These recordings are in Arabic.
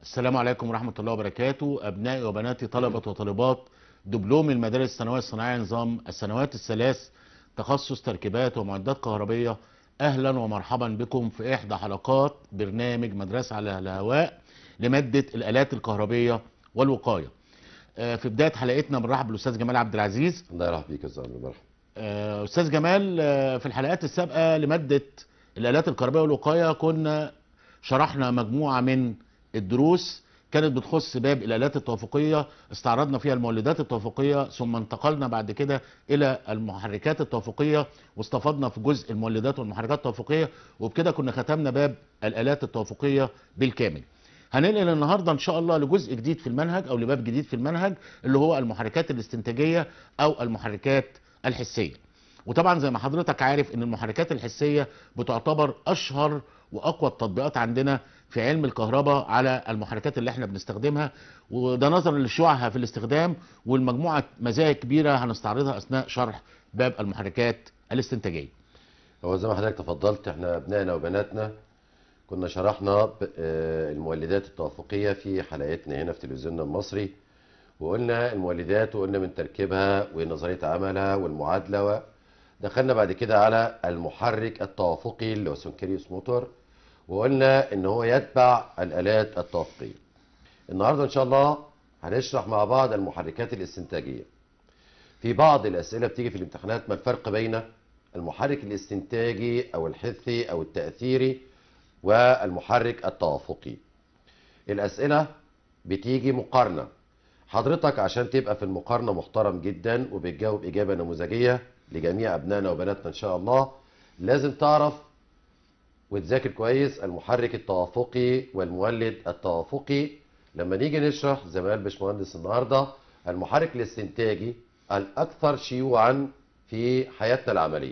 السلام عليكم ورحمة الله وبركاته. أبنائي وبناتي طلبة وطالبات دبلوم المدارس الثانوية الصناعية نظام السنوات الثلاث تخصص تركيبات ومعدات كهربية، أهلا ومرحبا بكم في إحدى حلقات برنامج مدرسة على الهواء لمادة الآلات الكهربية والوقاية. في بداية حلقتنا بنرحب بالأستاذ جمال عبد العزيز. الله يرحب بيك يا زلمه. مرحبا. أستاذ جمال، في الحلقات السابقة لمادة الآلات الكهربية والوقاية كنا شرحنا مجموعة من الدروس كانت بتخص باب الآلات التوافقية، استعرضنا فيها المولدات التوافقية، ثم انتقلنا بعد كده إلى المحركات التوافقية واستفدنا في جزء المولدات والمحركات التوافقية، وبكده كنا ختمنا باب الآلات التوافقية بالكامل. هننقل النهارده ان شاء الله لجزء جديد في المنهج او لباب جديد في المنهج اللي هو المحركات الاستنتاجية او المحركات الحسية. وطبعا زي ما حضرتك عارف ان المحركات الحسية بتعتبر اشهر واقوى التطبيقات عندنا في علم الكهرباء على المحركات اللي احنا بنستخدمها، وده نظرا لشيوعها في الاستخدام والمجموعة مزايا كبيرة هنستعرضها اثناء شرح باب المحركات الاستنتاجية. هو زي ما حضرتك تفضلت، احنا ابنائنا وبناتنا كنا شرحنا المولدات التوافقيه في حلقتنا هنا في تلفزيوننا المصري، وقلنا المولدات وقلنا من تركيبها ونظريه عملها والمعادله، ودخلنا بعد كده على المحرك التوافقي اللي هو سونكريوس موتور، وقلنا ان هو يتبع الالات التوافقيه. النهارده ان شاء الله هنشرح مع بعض المحركات الاستنتاجيه. في بعض الاسئله بتيجي في الامتحانات: ما الفرق بين المحرك الاستنتاجي او الحثي او التاثيري والمحرك التوافقي؟ الاسئله بتيجي مقارنه. حضرتك عشان تبقى في المقارنه محترم جدا وبتجاوب اجابه نموذجيه لجميع ابنائنا وبناتنا ان شاء الله، لازم تعرف وتذاكر كويس المحرك التوافقي والمولد التوافقي. لما نيجي نشرح زي ما قال باشمهندس النهارده، المحرك الاستنتاجي الاكثر شيوعا في حياتنا العمليه.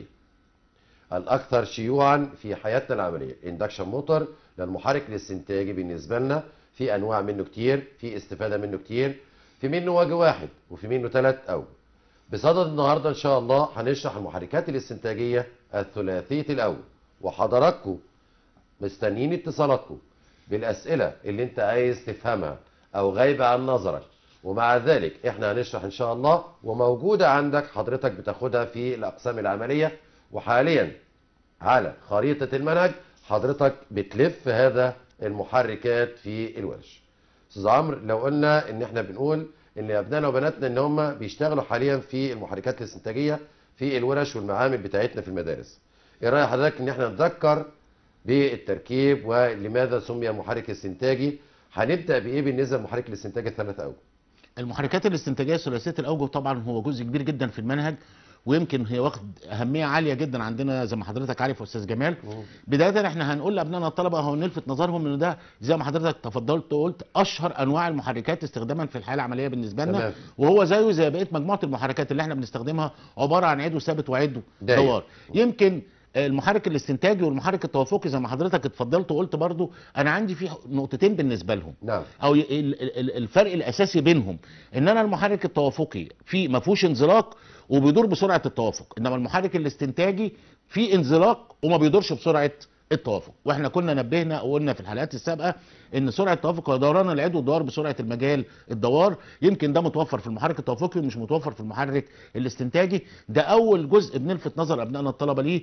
الاكثر شيوعا في حياتنا العمليه اندكشن موتور، للمحرك الاستنتاجي بالنسبه لنا في انواع منه كتير، في استفاده منه كتير، في منه وجه واحد وفي منه ثلاث اوجه. بصدد النهارده ان شاء الله هنشرح المحركات الاستنتاجيه الثلاثيه الاوجه، وحضراتكم مستنيين اتصالاتكم بالاسئله اللي انت عايز تفهمها او غايبه عن نظرك، ومع ذلك احنا هنشرح ان شاء الله وموجوده عندك، حضرتك بتاخدها في الاقسام العمليه، وحاليا على خريطه المنهج حضرتك بتلف هذا المحركات في الورش. استاذ عمرو، لو قلنا ان احنا بنقول ان ابنائنا وبناتنا ان هم بيشتغلوا حاليا في المحركات الاستنتاجيه في الورش والمعامل بتاعتنا في المدارس، ايه راي حضرتك ان احنا نذكر بالتركيب ولماذا سمي محرك استنتاجي؟ هنبدا بايه بالنسبه للمحرك الاستنتاجي الثلاث اوجه؟ المحركات الاستنتاجيه ثلاثيه الاوجه طبعا هو جزء كبير جدا في المنهج، ويمكن هي واخد اهميه عاليه جدا عندنا زي ما حضرتك عارف يا استاذ جمال. بدايه احنا هنقول لابنائنا الطلبه هو نلفت نظرهم ان ده زي ما حضرتك تفضلت وقلت اشهر انواع المحركات استخداما في الحياه العمليه بالنسبه لنا، وهو زيه زي بقيه مجموعه المحركات اللي احنا بنستخدمها عباره عن عدو ثابت وعدو دوار. يمكن المحرك الاستنتاجي والمحرك التوافقي زي ما حضرتك اتفضلت وقلت برضو انا عندي فيه نقطتين بالنسبه لهم. نعم. او الفرق الاساسي بينهم ان انا المحرك التوافقي فيه ما فيهوش انزلاق وبيدور بسرعه التوافق، انما المحرك الاستنتاجي فيه انزلاق وما بيدورش بسرعه التوافق. واحنا كنا نبهنا وقلنا في الحلقات السابقه ان سرعه التوافق هو دوران العدو الدوار بسرعه المجال الدوار. يمكن ده متوفر في المحرك التوافقي ومش متوفر في المحرك الاستنتاجي. ده اول جزء بنلفت نظر ابنائنا الطلبه ليه.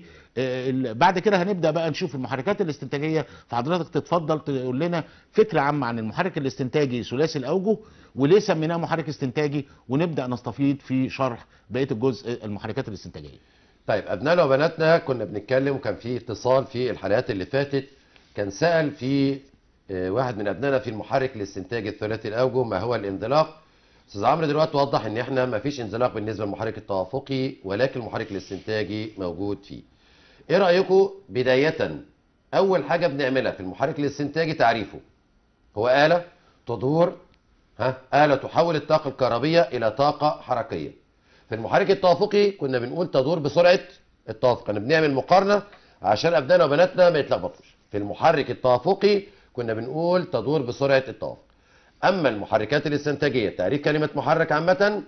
بعد كده هنبدا بقى نشوف المحركات الاستنتاجيه، فحضرتك تتفضل تقول لنا فكره عامه عن المحرك الاستنتاجي ثلاثي الاوجه وليه سميناه محرك استنتاجي، ونبدا نستفيض في شرح بقيه الجزء المحركات الاستنتاجيه. طيب ابنائنا وبناتنا كنا بنتكلم وكان في اتصال في الحلقات اللي فاتت، كان سأل في واحد من ابنائنا في المحرك الاستنتاجي الثلاثي الاوجه ما هو الانزلاق. استاذ عمرو دلوقتي وضح ان احنا ما فيش انزلاق بالنسبه للمحرك التوافقي، ولكن المحرك الاستنتاجي موجود فيه. ايه رايكم بدايه؟ اول حاجه بنعملها في المحرك الاستنتاجي تعريفه، هو آلة تدور، آلة تحول الطاقه الكهربيه الى طاقه حركيه. في المحرك التوافقي كنا بنقول تدور بسرعه التوافق، كنا بنعمل مقارنه عشان ابنائنا وبناتنا ما يتلخبطوش. في المحرك التوافقي كنا بنقول تدور بسرعه التوافق. اما المحركات الاستنتاجيه، تعريف كلمه محرك عامه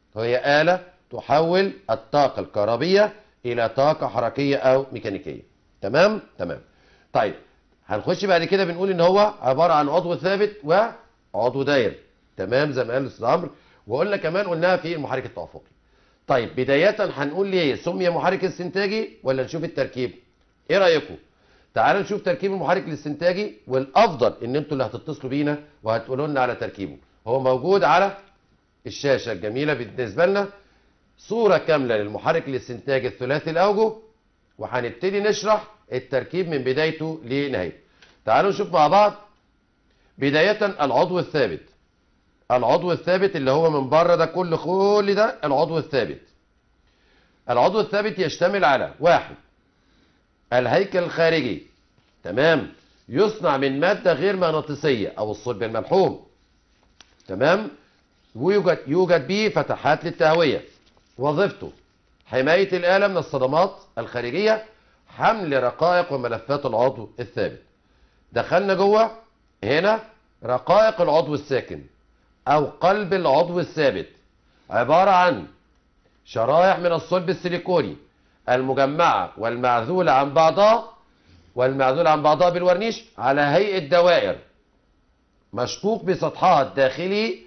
هي آلة تحول الطاقه الكهربيه الى طاقه حركيه او ميكانيكيه. تمام؟ تمام. طيب هنخش بعد كده بنقول ان هو عباره عن عضو ثابت وعضو داير. تمام زي ما قال الاستاذ عمرو، وقلنا كمان قلناها في المحرك التوافقي. طيب بدايه هنقول ليه سمي محرك استنتاجي ولا نشوف التركيب؟ ايه رايكم؟ تعالوا نشوف تركيب المحرك الاستنتاجي، والافضل ان انتوا اللي هتتصلوا بينا وهتقولوا لنا على تركيبه. هو موجود على الشاشه الجميله بالنسبه لنا صوره كامله للمحرك الاستنتاجي الثلاثي الاوجه، وهنبتدي نشرح التركيب من بدايته لنهايته. تعالوا نشوف مع بعض. بدايه العضو الثابت. العضو الثابت اللي هو من بره ده كل ده العضو الثابت. العضو الثابت يشتمل على 1. الهيكل الخارجي. تمام، يصنع من مادة غير مغناطيسية أو الصلب الملحوم. تمام، ويوجد به فتحات للتهوية. وظيفته حماية الآلة من الصدمات الخارجية، حمل رقائق وملفات العضو الثابت. دخلنا جوه هنا رقائق العضو الساكن أو قلب العضو الثابت، عبارة عن شرائح من الصلب السيليكوني المجمعة والمعزولة عن بعضها بالورنيش على هيئة دوائر، مشقوق بسطحها الداخلي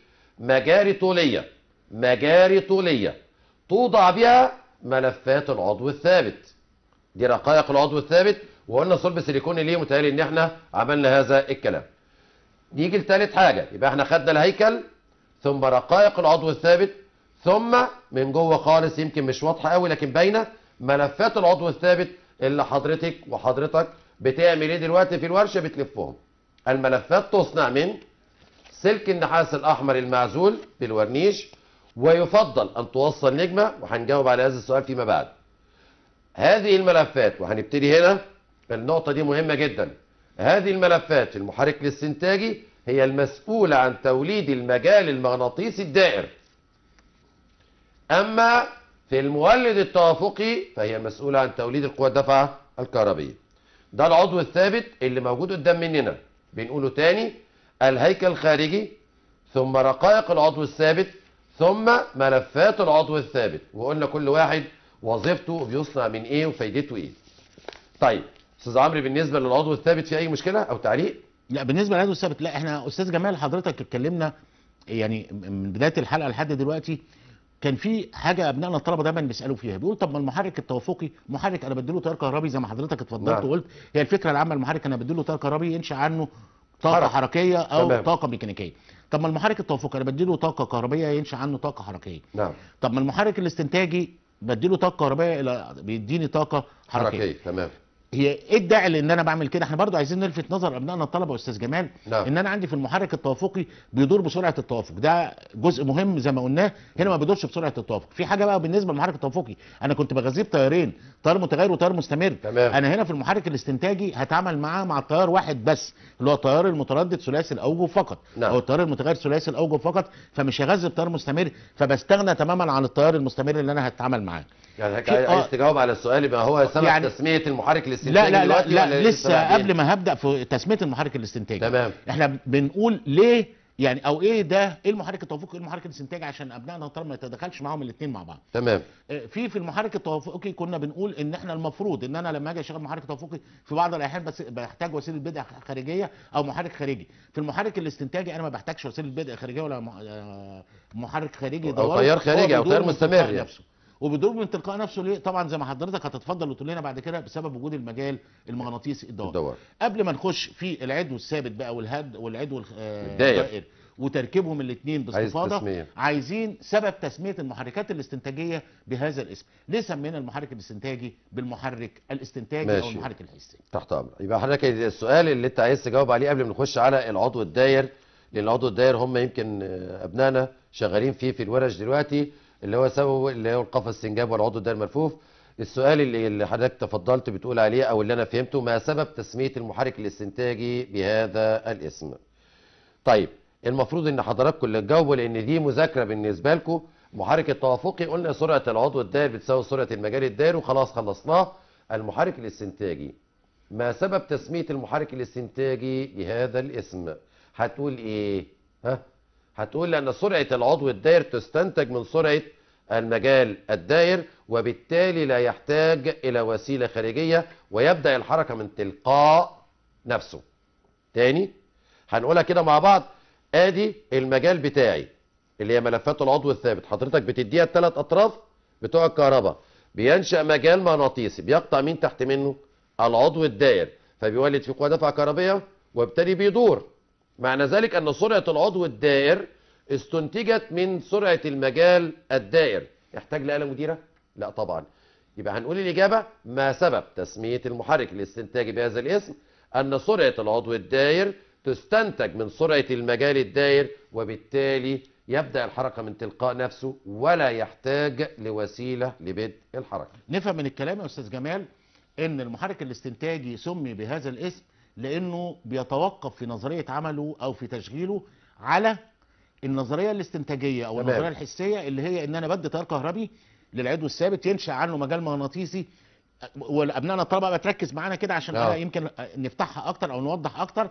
مجاري طولية توضع بها ملفات العضو الثابت. دي رقائق العضو الثابت، وقلنا صلب سيليكوني ليه؟ متهيألي ان احنا عملنا هذا الكلام. نيجي لثالث حاجة، يبقى احنا خدنا الهيكل ثم رقائق العضو الثابت، ثم من جوه خالص يمكن مش واضحة قوي لكن باينة ملفات العضو الثابت اللي حضرتك وحضرتك بتعمل ايه دلوقتي في الورشة؟ بتلفهم. الملفات تصنع من سلك النحاس الأحمر المعزول بالورنيش، ويفضل أن توصل نجمة، وهنجاوب على هذا السؤال فيما بعد. هذه الملفات، وهنبتدي هنا النقطة دي مهمة جدا، هذه الملفات في المحرك الاستنتاجي هي المسؤولة عن توليد المجال المغناطيسي الدائر. أما في المولد التوافقي فهي مسؤولة عن توليد القوى الدافعة الكهربية. ده العضو الثابت اللي موجود قدام مننا. بنقوله تاني: الهيكل الخارجي، ثم رقائق العضو الثابت، ثم ملفات العضو الثابت. وقلنا كل واحد وظيفته بيصنع من ايه وفايدته ايه. طيب استاذ عمرو، بالنسبه للعضو الثابت في اي مشكله او تعليق؟ لا، بالنسبه للعضو الثابت لا، احنا استاذ جمال حضرتك اتكلمنا يعني من بدايه الحلقه لحد دلوقتي. كان في حاجه ابنائنا الطلبه دايما بيسالوا فيها، بيقول طب ما المحرك التوافقي محرك انا بديله تيار كهربي زي ما حضرتك اتفضلت نعم. وقلت هي الفكره العامه، المحرك انا بديله تيار كهربي ينشا عنه طاقه حركيه او تمام. طاقه ميكانيكيه. طب ما المحرك التوافقي انا بديله طاقه كهربيه ينشا عنه طاقه حركيه. نعم. طب ما المحرك الاستنتاجي بديله طاقه كهربائيه الى بيديني طاقه حركيه. تمام. هي ايه الداعي لان انا بعمل كده؟ احنا برضو عايزين نلفت نظر ابنائنا الطلبه استاذ جمال. نعم. ان انا عندي في المحرك التوافقي بيدور بسرعه التوافق، ده جزء مهم زي ما قلناه. هنا ما بيدورش بسرعه التوافق. في حاجه بقى بالنسبه للمحرك التوافقي، انا كنت بغذيه بتيارين، تيار متغير وتيار مستمر. تمام. انا هنا في المحرك الاستنتاجي هتعامل معاه مع تيار واحد بس، اللي هو التيار المتردد ثلاثي الاوجه فقط. نعم. او التيار المتغير ثلاثي الاوجه فقط، فمش هغذي بتيار مستمر، فبستغنى تماما عن التيار المستمر اللي انا هتعامل معاه. يعني عايز تجاوب على السؤال ما هو سبب يعني تسميه المحرك الاستنتاجي لا دلوقتي؟ ولا لسه قبل ما هبدا في تسميه المحرك الاستنتاجي. تمام. احنا بنقول ليه يعني او ايه ده، ايه المحرك التوافقي وايه المحرك الاستنتاجي، عشان ابنائنا طالما ما يتدخلش معاهم الاثنين مع بعض. تمام. في المحرك التوافقي كنا بنقول ان احنا المفروض ان انا لما اجي اشغل محرك توافقي في بعض الاحيان بس بحتاج وسيله بدء خارجيه او محرك خارجي. في المحرك الاستنتاجي انا ما بحتاجش وسيله بدء خارجيه ولا محرك خارجي او تيار خارجي او تيار مستمر يعني. وبيدور من تلقاء نفسه. ليه؟ طبعا زي ما حضرتك هتتفضل وتقول لنا بعد كده بسبب وجود المجال المغناطيسي الدوار. قبل ما نخش في العدو الثابت بقى والعدو الدائر وتركيبهم الاثنين باستفاضه، عايزين سبب تسميه المحركات الاستنتاجيه بهذا الاسم. ليه سمينا المحرك الاستنتاجي بالمحرك الاستنتاجي ماشي. او المحرك الحسي؟ تحت امر. يبقى حضرتك السؤال اللي انت عايز تجاوب عليه قبل ما نخش على العضو الداير، لان العضو الداير هم يمكن ابنائنا شغالين فيه في الورش دلوقتي، اللي هو سببه اللي هو القفص السنجاب والعضو الدائري الملفوف. السؤال اللي حضرتك تفضلت بتقول عليه او اللي انا فهمته، ما سبب تسميه المحرك الاستنتاجي بهذا الاسم؟ طيب المفروض ان حضراتكم اللي تجاوبوا، لان دي مذاكره بالنسبه لكم. المحرك التوافقي قلنا سرعه العضو الدائري بتساوي سرعه المجال الدائري وخلاص خلصناه. المحرك الاستنتاجي، ما سبب تسميه المحرك الاستنتاجي بهذا الاسم؟ هتقول ايه؟ هتقول لأن سرعة العضو الدائر تستنتج من سرعة المجال الدائر، وبالتالي لا يحتاج إلى وسيلة خارجية، ويبدأ الحركة من تلقاء نفسه. تاني هنقولها كده مع بعض. ادي المجال بتاعي اللي هي ملفات العضو الثابت، حضرتك بتديها الثلاث اطراف بتوع الكهرباء، بينشأ مجال مغناطيسي بيقطع مين تحت منه؟ العضو الدائر، فبيولد فيه قوة دفع كهربية وبالتالي بيدور. معنى ذلك ان سرعة العضو الدائر استنتجت من سرعة المجال الدائر. يحتاج لآلة مديرة؟ لا طبعا. يبقى هنقول الإجابة ما سبب تسمية المحرك الاستنتاجي بهذا الاسم أن سرعة العضو الدائر تستنتج من سرعة المجال الدائر، وبالتالي يبدأ الحركة من تلقاء نفسه ولا يحتاج لوسيلة لبدء الحركة. نفهم من الكلام يا استاذ جمال ان المحرك الاستنتاجي سمي بهذا الاسم لانه بيتوقف في نظريه عمله او في تشغيله على النظريه الاستنتاجيه او تمام. النظريه الحسيه، اللي هي ان انا بدي تيار كهربي للعضو الثابت ينشا عنه مجال مغناطيسي. وابنائنا الطلبه بقى تركز معانا كده عشان انا يمكن نفتحها اكتر او نوضح اكتر.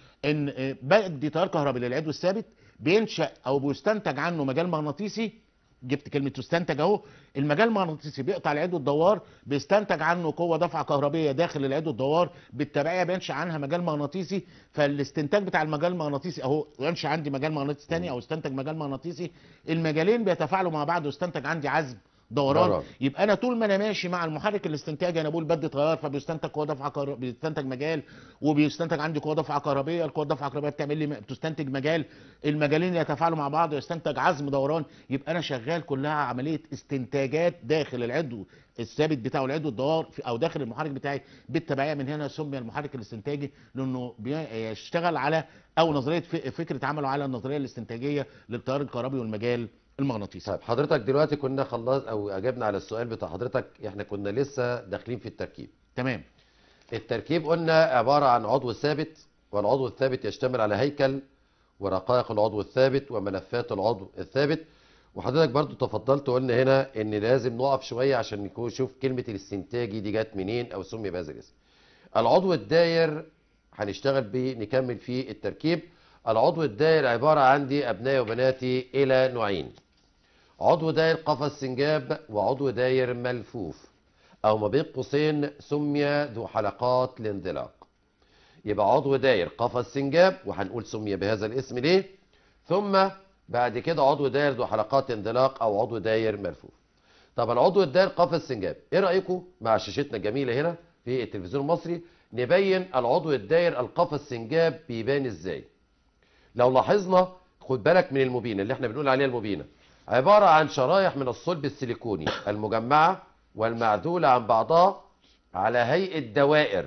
ان بدي تيار كهربي للعضو الثابت بينشا او بيستنتج عنه مجال مغناطيسي. جبت كلمه يستنتج اهو. المجال المغناطيسي بيقطع العضو الدوار، بيستنتج عنه قوه دفع كهربيه داخل العضو الدوار، بالتبعيه بينشا عنها مجال مغناطيسي. فالاستنتاج بتاع المجال المغناطيسي اهو، ينشا عندي مجال مغناطيسي ثاني او استنتج مجال مغناطيسي. المجالين بيتفاعلوا مع بعض ويستنتج عندي عزم دوران. يبقى انا طول ما انا ماشي مع المحرك الاستنتاجي انا بقول بدي تيار فبيستنتج قوه دفع بيستنتج مجال، وبيستنتج عندي قوه دفع كهربيه. القوه الدفع الكهربيه بتعمل لي بتستنتج مجال، المجالين يتفاعلوا مع بعض ويستنتج عزم دوران. يبقى انا شغال كلها عمليه استنتاجات داخل العضو الثابت بتاعه العضو الدوار او داخل المحرك بتاعي. بالتبعيه من هنا سمي المحرك الاستنتاجي لانه بيشتغل على او نظريه فكره عمله على النظريه الاستنتاجيه للتيار الكهربي والمجال المغناطيسي. طيب حضرتك دلوقتي كنا خلص او اجبنا على السؤال بتاع حضرتك، احنا كنا لسه داخلين في التركيب. تمام. التركيب قلنا عبارة عن عضو ثابت، والعضو الثابت يشتمل على هيكل ورقائق العضو الثابت وملفات العضو الثابت. وحضرتك برضو تفضلت وقلنا هنا ان لازم نقف شوية عشان نشوف كلمة الاستنتاجي دي جت منين او سمي بهذا الاسم. العضو الداير هنشتغل بيه نكمل فيه التركيب. العضو الداير عبارة عندي ابنائي وبناتي الى نوعين: عضو داير قفص سنجاب وعضو داير ملفوف، او ما بين قوسين سمي ذو حلقات الانزلاق. يبقى عضو داير قفص سنجاب، وهنقول سمي بهذا الاسم ليه، ثم بعد كده عضو داير ذو حلقات انزلاق او عضو داير ملفوف. طب العضو الداير قفص سنجاب، ايه رايكم مع شاشتنا الجميله هنا في التلفزيون المصري نبين العضو الداير القفص سنجاب بيبان ازاي؟ لو لاحظنا، خد بالك من المبينه اللي احنا بنقول عليها المبينه، عباره عن شرايح من الصلب السيليكوني المجمعه والمعدولة عن بعضها على هيئة دوائر،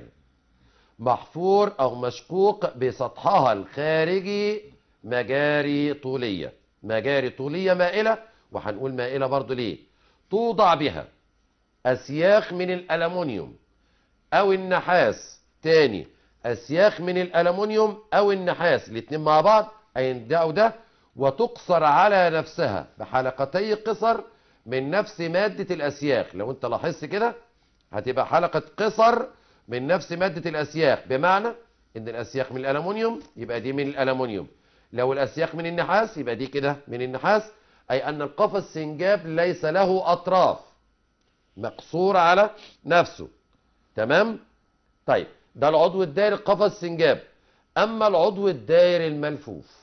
محفور أو مشقوق بسطحها الخارجي مجاري طولية. مجاري طولية مائلة، وهنقول مائلة برضو ليه؟ توضع بها أسياخ من الألمنيوم أو النحاس. تاني، أسياخ من الألمنيوم أو النحاس، الاتنين مع بعض أي ده أو ده، وتقصر على نفسها بحلقتي قصر من نفس مادة الأسياخ. لو انت لاحظت كده هتبقى حلقة قصر من نفس مادة الأسياخ، بمعنى ان الأسياخ من الألمنيوم يبقى دي من الألمنيوم، لو الأسياخ من النحاس يبقى دي كده من النحاس. أي أن القفص سنجاب ليس له أطراف، مقصور على نفسه. تمام؟ طيب ده العضو الدائر القفص سنجاب. أما العضو الدائر الملفوف،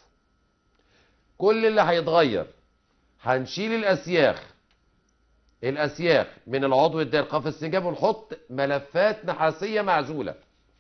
كل اللي هيتغير هنشيل الأسياخ من العضو الدائر قفص سنجاب ونحط ملفات نحاسية معزولة.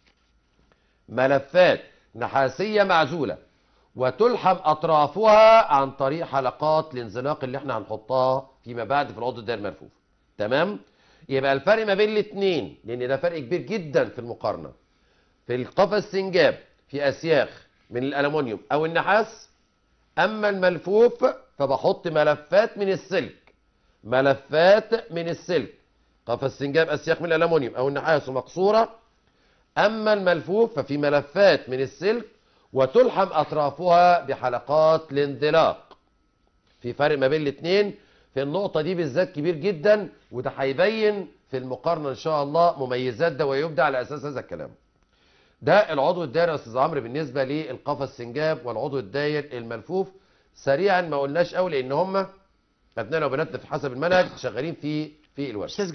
ملفات نحاسية معزولة وتلحم أطرافها عن طريق حلقات الانزلاق اللي احنا هنحطها فيما بعد في العضو الدائر الملفوف. تمام؟ يبقى الفرق ما بين الاثنين، لأن ده فرق كبير جدا في المقارنة. في القفص سنجاب في أسياخ من الألمنيوم أو النحاس، أما الملفوف فبحط ملفات من السلك. ملفات من السلك. قفص سنجاب أسياخ من الألمنيوم أو النحاس مقصورة، أما الملفوف ففي ملفات من السلك وتلحم أطرافها بحلقات الانزلاق. في فرق ما بين الاثنين في النقطة دي بالذات كبير جدا، وده هيبين في المقارنة إن شاء الله مميزات ده ويبدأ على أساس هذا الكلام. ده العضو الدائر يا أستاذ عمرو بالنسبة للقفص سنجاب والعضو الدائر الملفوف. سريعا ما قلناش قوي لأن هم أبنائنا وبناتنا في حسب المنهج شغالين في الورش. أستاذ جمال،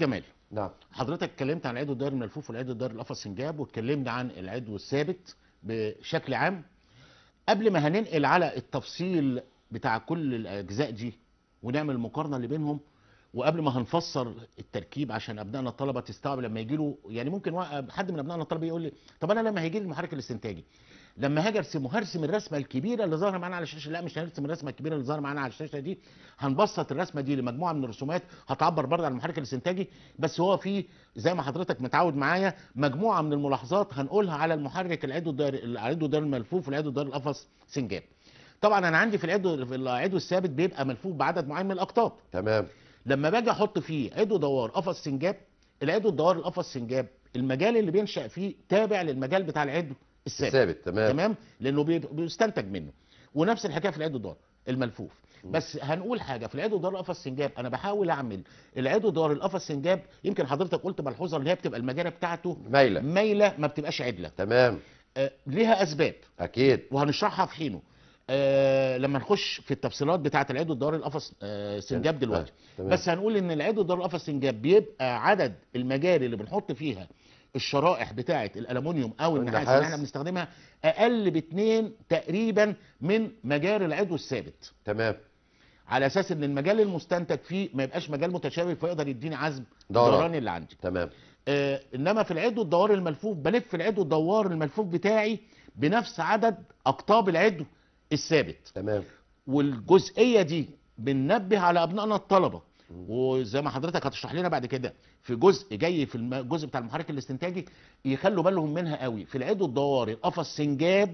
نعم. حضرتك اتكلمت عن العضو الدائري الملفوف والعضو الدائري القفص سنجاب، واتكلمنا عن العضو الثابت بشكل عام. قبل ما هننقل على التفصيل بتاع كل الاجزاء دي ونعمل مقارنه اللي بينهم، وقبل ما هنفسر التركيب عشان ابنائنا الطلبه تستوعب لما يجي له، يعني ممكن حد من ابنائنا الطلبه يقول لي طب انا لما هيجي لي المحرك الاستنتاجي لما هاجي ارسمه هرسم الرسمه الكبيره اللي ظاهره معانا على الشاشه؟ لا، مش هنرسم الرسمه الكبيره اللي ظاهره معانا على الشاشه دي، هنبسط الرسمه دي لمجموعه من الرسومات هتعبر برضه عن المحرك الاستنتاجي، بس هو في زي ما حضرتك متعود معايا مجموعه من الملاحظات هنقولها على المحرك العضو الدائري الملفوف والعضو الدائري القفص سنجاب. طبعا انا عندي في العضو الثابت بيبقى ملفوف بعدد معين من الاقطاب. تمام. لما باجي احط فيه عضو دوار قفص سنجاب، العضو الدوار القفص سنجاب المجال اللي بينشأ فيه تابع للمجال بتاع العضو الثابت. تمام. تمام، لانه بيستنتج منه. ونفس الحكايه في العضو الدوار الملفوف. بس هنقول حاجه في العضو الدوار القفص سنجاب، انا بحاول اعمل العضو الدوار القفص سنجاب، يمكن حضرتك قلت ملحوظه اللي هي بتبقى المجاري بتاعته مايله ما بتبقاش عدله. تمام. ليها اسباب اكيد وهنشرحها في حينه لما نخش في التفصيلات بتاعه العضو الدواري القفص سنجاب دلوقتي. بس هنقول ان العضو الدواري القفص سنجاب بيبقى عدد المجاري اللي بنحط فيها الشرائح بتاعه الالومنيوم او النحاس اللي احنا بنستخدمها اقل ب2 تقريبا من مجاري العضو الثابت. تمام. على اساس ان المجال المستنتج فيه ما يبقاش مجال متشابه فيقدر يديني عزم دوراني اللي عندي. تمام. انما في العضو الدواري الملفوف بلف العضو الدوار الملفوف بتاعي بنفس عدد اقطاب العضو الثابت. تمام. والجزئيه دي بننبه على ابنائنا الطلبه، وزي ما حضرتك هتشرح لنا بعد كده في جزء جاي في الجزء بتاع المحرك الاستنتاجي يخلوا بالهم منها قوي. في العضو الدواري القفص سنجاب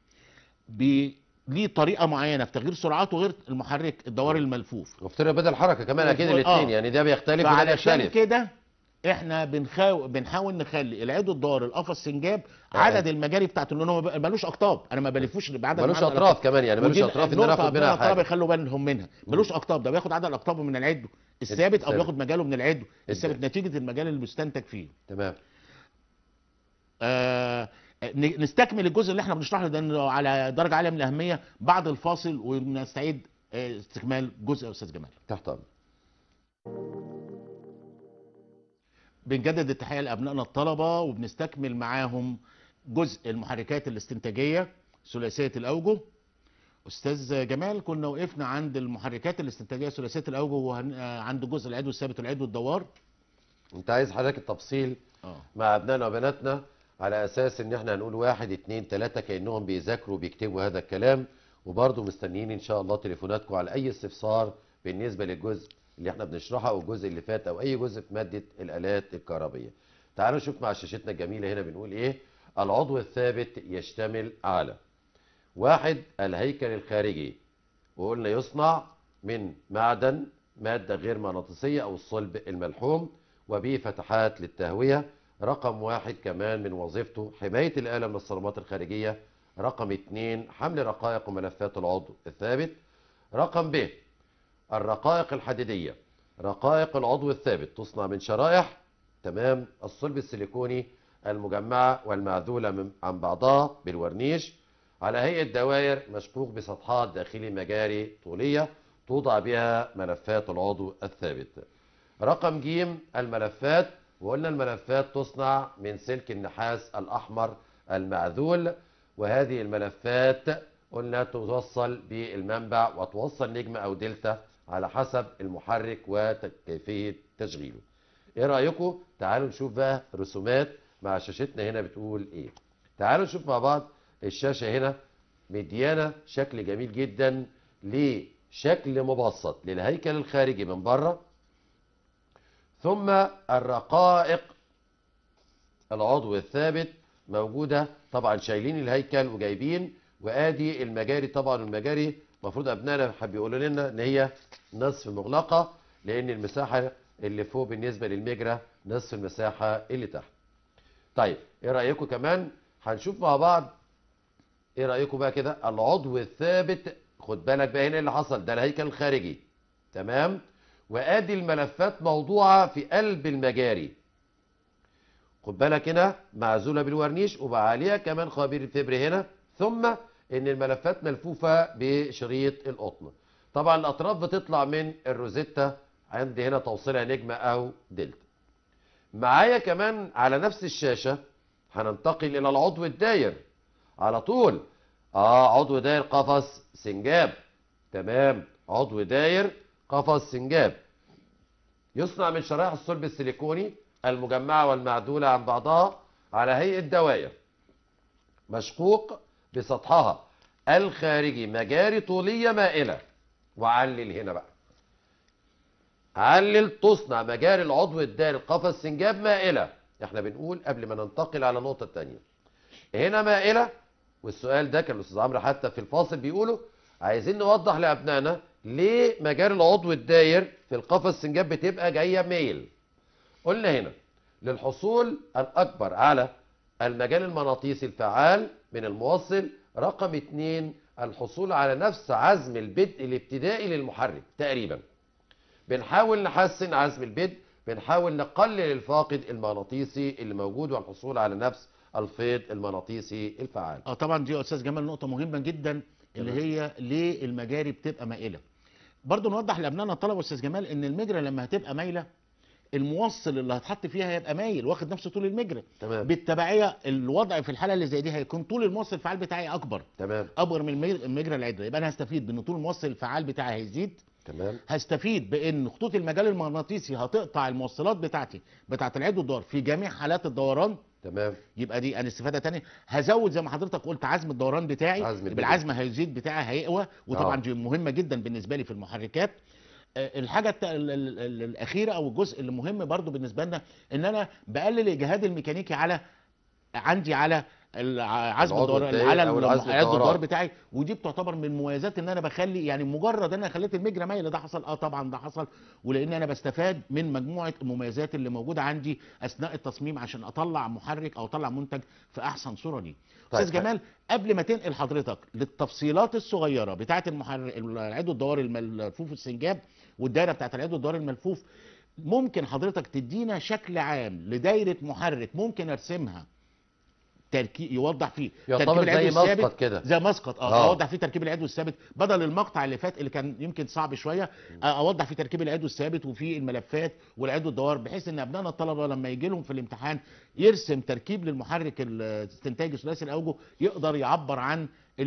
ليه طريقه معينه في تغيير سرعاته غير المحرك الدواري الملفوف، وافترض بدل الحركه كمان اكيد الاثنين يعني ده بيختلف وده علشان بيختلف. كده احنا بنحاول نخلي العضو الدواري القفص سنجاب عدد المجاري بتاعته اللي هو ملوش اقطاب، انا ما بلفوش بعدد ملوش اطراف كمان، يعني ملوش اطراف ان انا اخد منها حاجه. يخلوا بالهم منها ملوش اقطاب، ده بياخد عدد اقطابه من العضو الثابت او بياخد مجاله من العضو الثابت نتيجه المجال اللي بيستنتج فيه. تمام. نستكمل الجزء اللي احنا بنشرحه ده على درجه عاليه من الاهميه بعد الفاصل ونستعيد استكمال جزء يا استاذ جمال. تحت امرك. بنجدد التحيه لابنائنا الطلبه وبنستكمل معاهم جزء المحركات الاستنتاجيه ثلاثيه الاوجه. استاذ جمال كنا وقفنا عند المحركات الاستنتاجيه ثلاثيه الاوجه وعند جزء العضو الثابت والعضو الدوار. انت عايز حضرتك التفصيل مع ابنائنا وبناتنا على اساس ان احنا هنقول 1 2 3 كانهم بيذاكروا وبيكتبوا هذا الكلام، وبرضه مستنيين ان شاء الله تليفوناتكم على اي استفسار بالنسبه للجزء اللي احنا بنشرحه او الجزء اللي فات او اي جزء في ماده الالات الكهربيه. تعالوا نشوف مع شاشتنا الجميله هنا بنقول ايه. العضو الثابت يشتمل على 1 الهيكل الخارجي، وقلنا يصنع من معدن ماده غير مغناطيسيه او الصلب الملحوم، وبه فتحات للتهويه. رقم 1 كمان من وظيفته حمايه الاله من الصدمات الخارجيه. رقم 2 حمل رقائق وملفات العضو الثابت. رقم ب الرقائق الحديدية. رقائق العضو الثابت تصنع من شرائح تمام الصلب السيليكوني المجمعة والمعزولة عن بعضها بالورنيش على هيئة دوائر مشقوق بسطحات داخلي مجاري طولية توضع بها ملفات العضو الثابت. رقم ج الملفات، وقلنا الملفات تصنع من سلك النحاس الأحمر المعزول، وهذه الملفات قلنا توصل بالمنبع وتوصل نجمة أو دلتا على حسب المحرك وكيفية تشغيله. ايه رأيكم؟ تعالوا نشوف بقى رسومات مع شاشتنا هنا بتقول ايه. تعالوا نشوف مع بعض الشاشة هنا مديانا شكل جميل جدا لشكل مبسط للهيكل الخارجي من بره، ثم الرقائق العضو الثابت موجودة طبعا شايلين الهيكل وجايبين، وادي المجاري. طبعا المجاري المفروض ابنائنا بيقولوا لنا ان هي نصف مغلقه، لان المساحه اللي فوق بالنسبه للمجرى نصف المساحه اللي تحت. طيب ايه رايكم كمان؟ هنشوف مع بعض. ايه رايكم بقى كده؟ العضو الثابت، خد بالك بقى هنا اللي حصل ده الهيكل الخارجي تمام، وادي الملفات موضوعه في قلب المجاري. خد بالك هنا معزوله بالورنيش وبقى عليها كمان خابير الفبر هنا، ثم ان الملفات ملفوفه بشريط القطن. طبعا الاطراف بتطلع من الروزيتا، عندي هنا توصيلها نجمه او دلتا. معايا كمان على نفس الشاشة هننتقل إلى العضو الداير على طول. عضو داير قفص سنجاب. تمام، عضو داير قفص سنجاب يصنع من شرائح الصلب السيليكوني المجمعة والمعدولة عن بعضها على هيئة دوائر، مشقوق بسطحها الخارجي مجاري طولية مائلة. وعلل هنا بقى، علل تصنع مجاري العضو الداير قفص سنجاب مائلة. احنا بنقول قبل ما ننتقل على النقطة الثانية، هنا مائلة، والسؤال ده كان الأستاذ عمرو حتى في الفاصل بيقوله عايزين نوضح لأبنائنا ليه مجاري العضو الداير في القفص السنجاب بتبقى جاية ميل. قلنا هنا للحصول الأكبر على المجال المغناطيسي الفعال من الموصل. رقم 2 الحصول على نفس عزم البدء الابتدائي للمحرك تقريبا. بنحاول نحسن عزم البدء، بنحاول نقلل الفاقد المغناطيسي اللي موجود والحصول على نفس الفيض المغناطيسي الفعال. طبعا دي يا استاذ جمال نقطه مهمه جدا، اللي هي ليه المجاري بتبقى مائله. برضو نوضح لابنائنا الطلبه استاذ جمال ان المجرى لما هتبقى مايله، الموصل اللي هتحط فيها هيبقى مايل واخد نفس طول المجرى. تمام. بالتبعيه الوضع في الحاله اللي زي دي هيكون طول الموصل الفعال بتاعي اكبر. تمام. اكبر من المجرى العدله، يبقى انا هستفيد بان طول الموصل الفعال بتاعي هيزيد. تمام. هستفيد بان خطوط المجال المغناطيسي هتقطع الموصلات بتاعتي بتاعت العدو الدار في جميع حالات الدوران. تمام. يبقى دي انا استفاده ثانيه. هزود زي ما حضرتك قلت عزم الدوران بتاعي، يبقى العزم هيزيد بتاعي هيقوى، وطبعا دي مهمه جدا بالنسبه لي في المحركات. الحاجه الاخيره او الجزء اللي مهم برضو بالنسبه لنا ان انا بقلل الاجهاد الميكانيكي على عزم الدوران على الدوار بتاعي. ودي بتعتبر من مميزات ان انا بخلي، يعني مجرد ان انا خليت المجرى مايل ده حصل طبعا ده حصل، ولان انا بستفاد من مجموعه المميزات اللي موجوده عندي اثناء التصميم عشان اطلع محرك او اطلع منتج في احسن صوره ليه. طيب استاذ جمال، قبل ما تنقل حضرتك للتفصيلات الصغيره بتاعه العدو الدواري الملفوف السنجاب والدايره بتاعه العدو الدواري الملفوف، ممكن حضرتك تدينا شكل عام لدايره محرك ممكن ارسمها يوضح فيه تركيب العدو الثابت كده، زي مسقط اوضح فيه تركيب العدو الثابت بدل المقطع اللي فات اللي كان يمكن صعب شويه. اوضح فيه تركيب العدو الثابت وفي الملفات والعدو الدوار، بحيث ان ابنائنا الطلبه لما يجي لهم في الامتحان يرسم تركيب للمحرك الاستنتاجي ثلاثي الاوجه، يقدر يعبر عن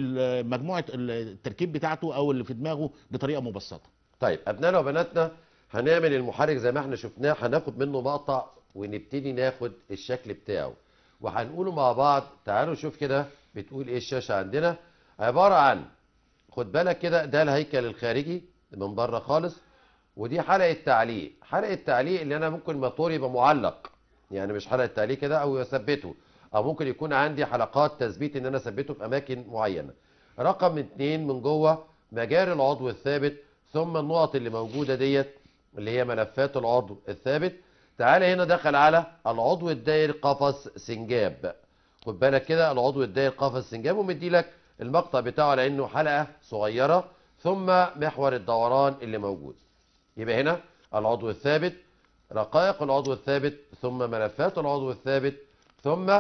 مجموعه التركيب بتاعته او اللي في دماغه بطريقه مبسطه. طيب ابنائنا وبناتنا، هنعمل المحرك زي ما احنا شفناه، هناخد منه مقطع ونبتدي ناخد الشكل بتاعه وهنقوله مع بعض. تعالوا نشوف كده بتقول ايه الشاشة عندنا. عبارة عن، خد بالك كده، ده الهيكل الخارجي من بره خالص، ودي حلقة تعليق. حلقة تعليق اللي انا ممكن الموتور يبقى معلق، يعني مش حلقة تعليق كده او يثبته، او ممكن يكون عندي حلقات تثبيت ان انا اثبته في اماكن معينة. رقم 2 من جوه مجاري العضو الثابت، ثم النقط اللي موجودة ديت اللي هي ملفات العضو الثابت. تعالى هنا دخل على العضو الداير قفص سنجاب. خد بالك كده، العضو الداير قفص سنجاب، ومدي لك المقطع بتاعه على انه حلقه صغيره، ثم محور الدوران اللي موجود. يبقى هنا العضو الثابت، رقائق العضو الثابت، ثم ملفات العضو الثابت، ثم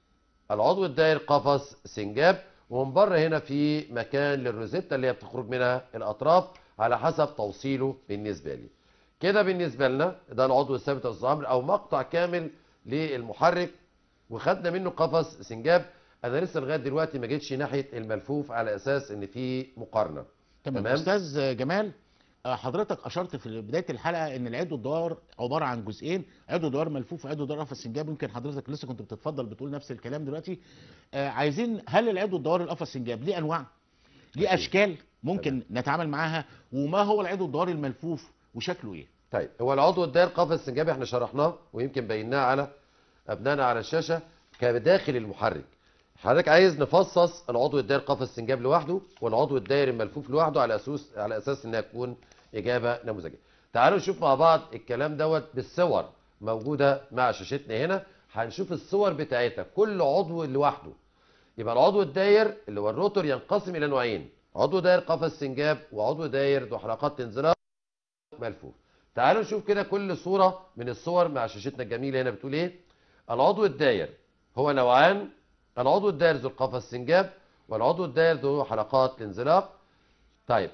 العضو الداير قفص سنجاب. ومن بره هنا في مكان للروزيتا اللي هي بتخرج منها الاطراف على حسب توصيله بالنسبه لي. كده بالنسبه لنا ده العضو الثابت يا استاذ عمرو، او مقطع كامل للمحرك، وخدنا منه قفص سنجاب. انا لسه لغايه دلوقتي ما جيتش ناحيه الملفوف على اساس ان في مقارنه. تمام. استاذ جمال، حضرتك اشرت في بدايه الحلقه ان العدو الدوار عباره عن جزئين، عدو دوار ملفوف وعدو دوار قفص سنجاب. يمكن حضرتك لسه كنت بتتفضل بتقول نفس الكلام دلوقتي. عايزين، هل العدو الدوار القفص سنجاب ليه انواع؟ ليه اشكال ممكن نتعامل معاها؟ وما هو العدو الدوار الملفوف وشكله ايه؟ طيب، هو العضو الداير قفص سنجابي احنا شرحناه ويمكن بيناه على ابنائنا على الشاشه كداخل المحرك. حضرتك عايز نفصص العضو الداير قفص سنجاب لوحده والعضو الداير الملفوف لوحده على اساس انها تكون اجابه نموذجيه. تعالوا نشوف مع بعض الكلام دوت بالصور موجوده مع شاشتنا هنا. هنشوف الصور بتاعتها كل عضو لوحده. يبقى العضو الداير اللي هو الروتور ينقسم الى نوعين، عضو داير قفص سنجاب وعضو داير ذو حلقات انزلاق ملفوف. تعالوا نشوف كده كل صورة من الصور مع شاشتنا الجميلة هنا بتقول ايه. العضو الداير هو نوعان، العضو الداير ذو القفص سنجاب والعضو الداير ذو حلقات الانزلاق. طيب،